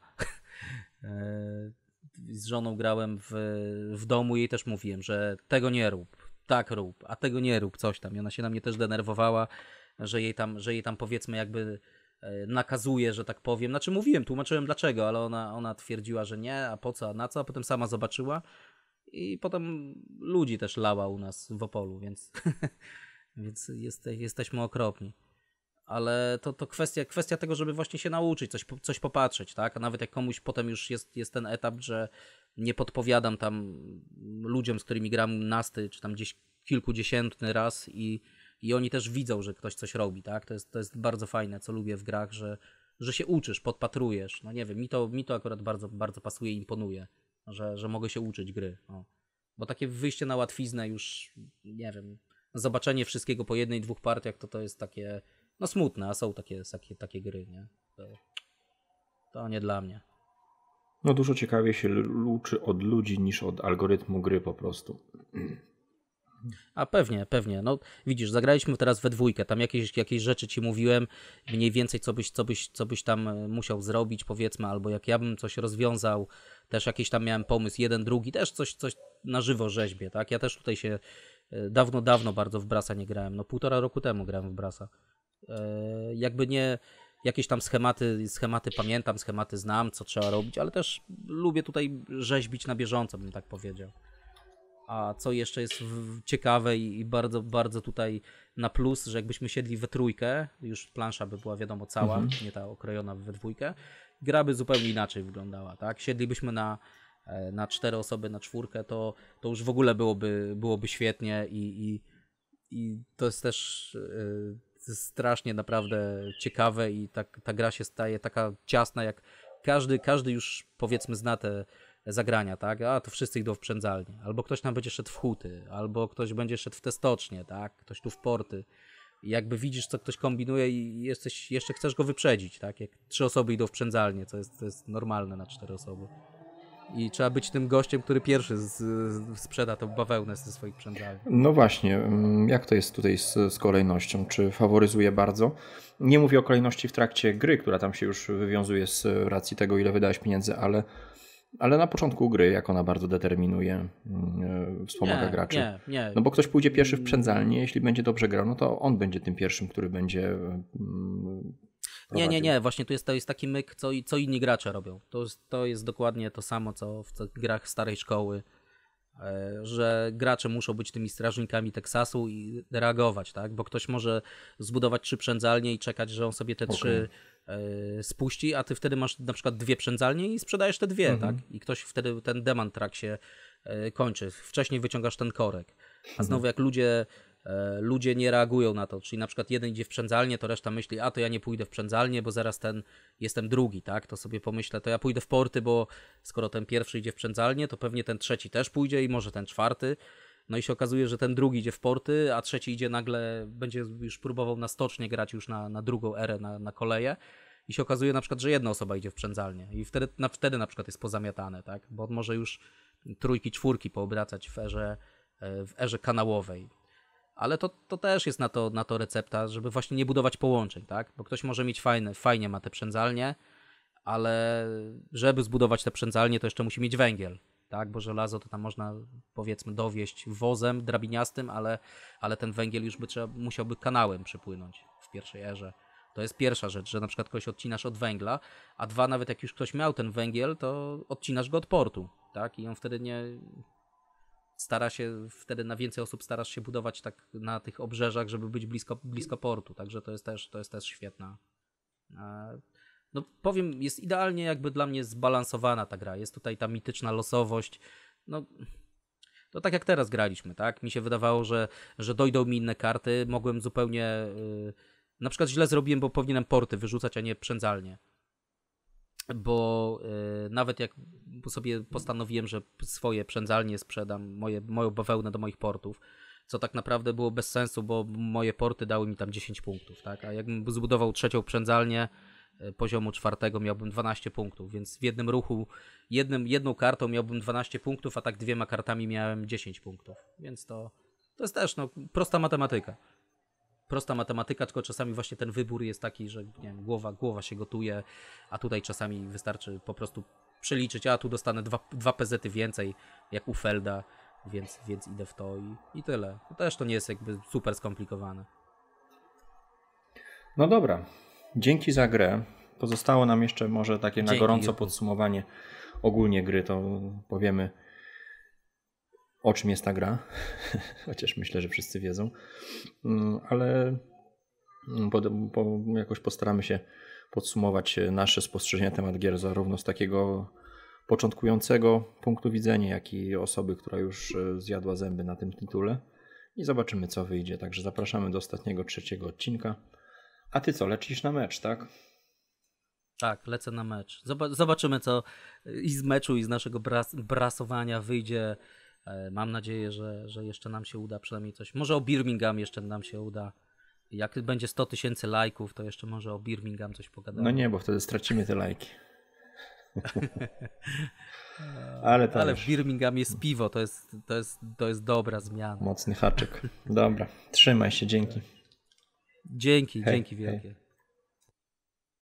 z żoną grałem w, w domu i jej też mówiłem, że tego nie rób, tak rób, a tego nie rób, coś tam. I ona się na mnie też denerwowała, że jej tam, że jej tam powiedzmy jakby nakazuje, że tak powiem. Znaczy mówiłem, tłumaczyłem dlaczego, ale ona, ona twierdziła, że nie, a po co, a na co, a potem sama zobaczyła i potem ludzi też lała u nas w Opolu, więc, więc jest, jesteśmy okropni. Ale to, to kwestia, kwestia tego, żeby właśnie się nauczyć, coś, coś popatrzeć, tak? A nawet jak komuś potem już jest, jest ten etap, że nie podpowiadam tam ludziom, z którymi gram nasty, czy tam gdzieś kilkudziesiętny raz i, i oni też widzą, że ktoś coś robi, tak? To jest, to jest bardzo fajne, co lubię w grach, że, że się uczysz, podpatrujesz. No nie wiem, mi to, mi to akurat bardzo, bardzo pasuje i imponuje, że, że mogę się uczyć gry. O. Bo takie wyjście na łatwiznę już, nie wiem, zobaczenie wszystkiego po jednej, dwóch partiach, to to jest takie... No smutne, a są takie, takie, takie gry, nie? To, to nie dla mnie. No dużo ciekawiej się uczy od ludzi niż od algorytmu gry po prostu. A pewnie, pewnie. No widzisz, zagraliśmy teraz we dwójkę, tam jakieś, jakieś rzeczy ci mówiłem, mniej więcej co byś, co, byś, co byś tam musiał zrobić, powiedzmy, albo jak ja bym coś rozwiązał, też jakiś tam miałem pomysł, jeden, drugi, też coś, coś na żywo rzeźbię, tak? Ja też tutaj się dawno, dawno bardzo w Brasa nie grałem, no półtora roku temu grałem w Brasa. Jakby nie jakieś tam schematy, schematy pamiętam, schematy znam, co trzeba robić, ale też lubię tutaj rzeźbić na bieżąco, bym tak powiedział. A co jeszcze jest ciekawe i bardzo, bardzo tutaj na plus, że jakbyśmy siedli we trójkę, już plansza by była wiadomo cała, mhm. nie ta okrojona we dwójkę, gra by zupełnie inaczej wyglądała, tak? Siedlibyśmy na, na cztery osoby, na czwórkę, to, to już w ogóle byłoby, byłoby świetnie i, i, i to jest też... Yy, strasznie naprawdę ciekawe i ta, ta gra się staje taka ciasna, jak każdy, każdy już powiedzmy zna te zagrania, tak? A to wszyscy idą w przędzalnię. Albo ktoś nam będzie szedł w huty, albo ktoś będzie szedł w te stocznie, tak? Ktoś tu w porty. I jakby widzisz, co ktoś kombinuje i jesteś, jeszcze chcesz go wyprzedzić, tak? Jak trzy osoby idą w przędzalnię, co jest, to jest normalne na cztery osoby. I trzeba być tym gościem, który pierwszy z, z, sprzeda tą bawełnę ze swoich przędzalni. No właśnie, jak to jest tutaj z, z kolejnością? Czy faworyzuje bardzo? Nie mówię o kolejności w trakcie gry, która tam się już wywiązuje z racji tego, ile wydałeś pieniędzy, ale, ale na początku gry, jak ona bardzo determinuje, yy, wspomaga nie, graczy. Nie, nie. No bo ktoś pójdzie pierwszy w przędzalnię, jeśli będzie dobrze grał, no to on będzie tym pierwszym, który będzie... Yy, Nie, nie, nie, właśnie tu jest, to jest taki myk, co, co inni gracze robią. To jest, to jest dokładnie to samo, co w grach starej szkoły, że gracze muszą być tymi strażnikami Teksasu i reagować, tak? Bo ktoś może zbudować trzy przędzalnie i czekać, że on sobie te okay. trzy y, spuści, a ty wtedy masz na przykład dwie przędzalnie i sprzedajesz te dwie, mhm. tak? I ktoś wtedy, ten demand track się y, kończy. Wcześniej wyciągasz ten korek. A znowu jak ludzie ludzie nie reagują na to, czyli na przykład jeden idzie w przędzalnię, to reszta myśli, a to ja nie pójdę w przędzalnię, bo zaraz ten, jestem drugi, tak, to sobie pomyślę, to ja pójdę w porty, bo skoro ten pierwszy idzie w przędzalnię, to pewnie ten trzeci też pójdzie i może ten czwarty, no i się okazuje, że ten drugi idzie w porty, a trzeci idzie nagle, będzie już próbował na stocznie grać już na, na drugą erę, na, na koleję i się okazuje na przykład, że jedna osoba idzie w przędzalnię i wtedy na, wtedy na przykład jest pozamiatane, tak, bo on może już trójki, czwórki poobracać w erze, w erze kanałowej. Ale to, to też jest na to, na to recepta, żeby właśnie nie budować połączeń, tak? Bo ktoś może mieć fajne, fajnie ma te przędzalnie, ale żeby zbudować te przędzalnie, to jeszcze musi mieć węgiel, tak? Bo żelazo to tam można, powiedzmy, dowieźć wozem drabiniastym, ale, ale ten węgiel już by trzeba, musiałby kanałem przepłynąć w pierwszej erze. To jest pierwsza rzecz, że na przykład kogoś odcinasz od węgla, a dwa, nawet jak już ktoś miał ten węgiel, to odcinasz go od portu, tak? I on wtedy nie... stara się, wtedy na więcej osób starasz się budować tak na tych obrzeżach, żeby być blisko, blisko portu, także to jest też, to jest też świetna. No powiem, jest idealnie jakby dla mnie zbalansowana ta gra, jest tutaj ta mityczna losowość, no to tak jak teraz graliśmy, tak, mi się wydawało, że, że dojdą mi inne karty, mogłem zupełnie, yy, na przykład źle zrobiłem, bo powinienem porty wyrzucać, a nie przędzalnie. Bo y, nawet jak sobie postanowiłem, że swoje przędzalnie sprzedam, moje, moją bawełnę do moich portów, co tak naprawdę było bez sensu, bo moje porty dały mi tam dziesięć punktów, tak? A jakbym zbudował trzecią przędzalnię y, poziomu czwartego, miałbym dwanaście punktów, więc w jednym ruchu, jednym, jedną kartą miałbym dwanaście punktów, a tak dwiema kartami miałem dziesięć punktów, więc to, to jest też no, prosta matematyka. prosta matematyka, tylko czasami właśnie ten wybór jest taki, że nie wiem, głowa, głowa się gotuje, a tutaj czasami wystarczy po prostu przeliczyć, a tu dostanę dwa, dwa pezety więcej, jak u Felda, więc, więc idę w to i, i tyle. To też to nie jest jakby super skomplikowane. No dobra, dzięki za grę. Pozostało nam jeszcze może takie Dzięki, na gorąco Jurku. podsumowanie ogólnie gry, to powiemy, o czym jest ta gra, chociaż myślę, że wszyscy wiedzą, ale po, po, jakoś postaramy się podsumować nasze spostrzeżenia na temat gier, zarówno z takiego początkującego punktu widzenia, jak i osoby, która już zjadła zęby na tym tytule i zobaczymy, co wyjdzie. Także zapraszamy do ostatniego, trzeciego odcinka. A ty co, lecisz na mecz, tak? Tak, lecę na mecz. Zobaczymy, co i z meczu, i z naszego bras brasowania wyjdzie. Mam nadzieję, że, że jeszcze nam się uda przynajmniej coś. Może o Birmingham jeszcze nam się uda. Jak będzie sto tysięcy lajków, to jeszcze może o Birmingham coś pogadamy. No nie, bo wtedy stracimy te lajki. Ale, to Ale już w Birmingham jest piwo, to jest, to jest, to jest dobra zmiana. mocny haczyk. Dobra, trzymaj się, dzięki. Dzięki, Hej, dzięki hej. wielkie.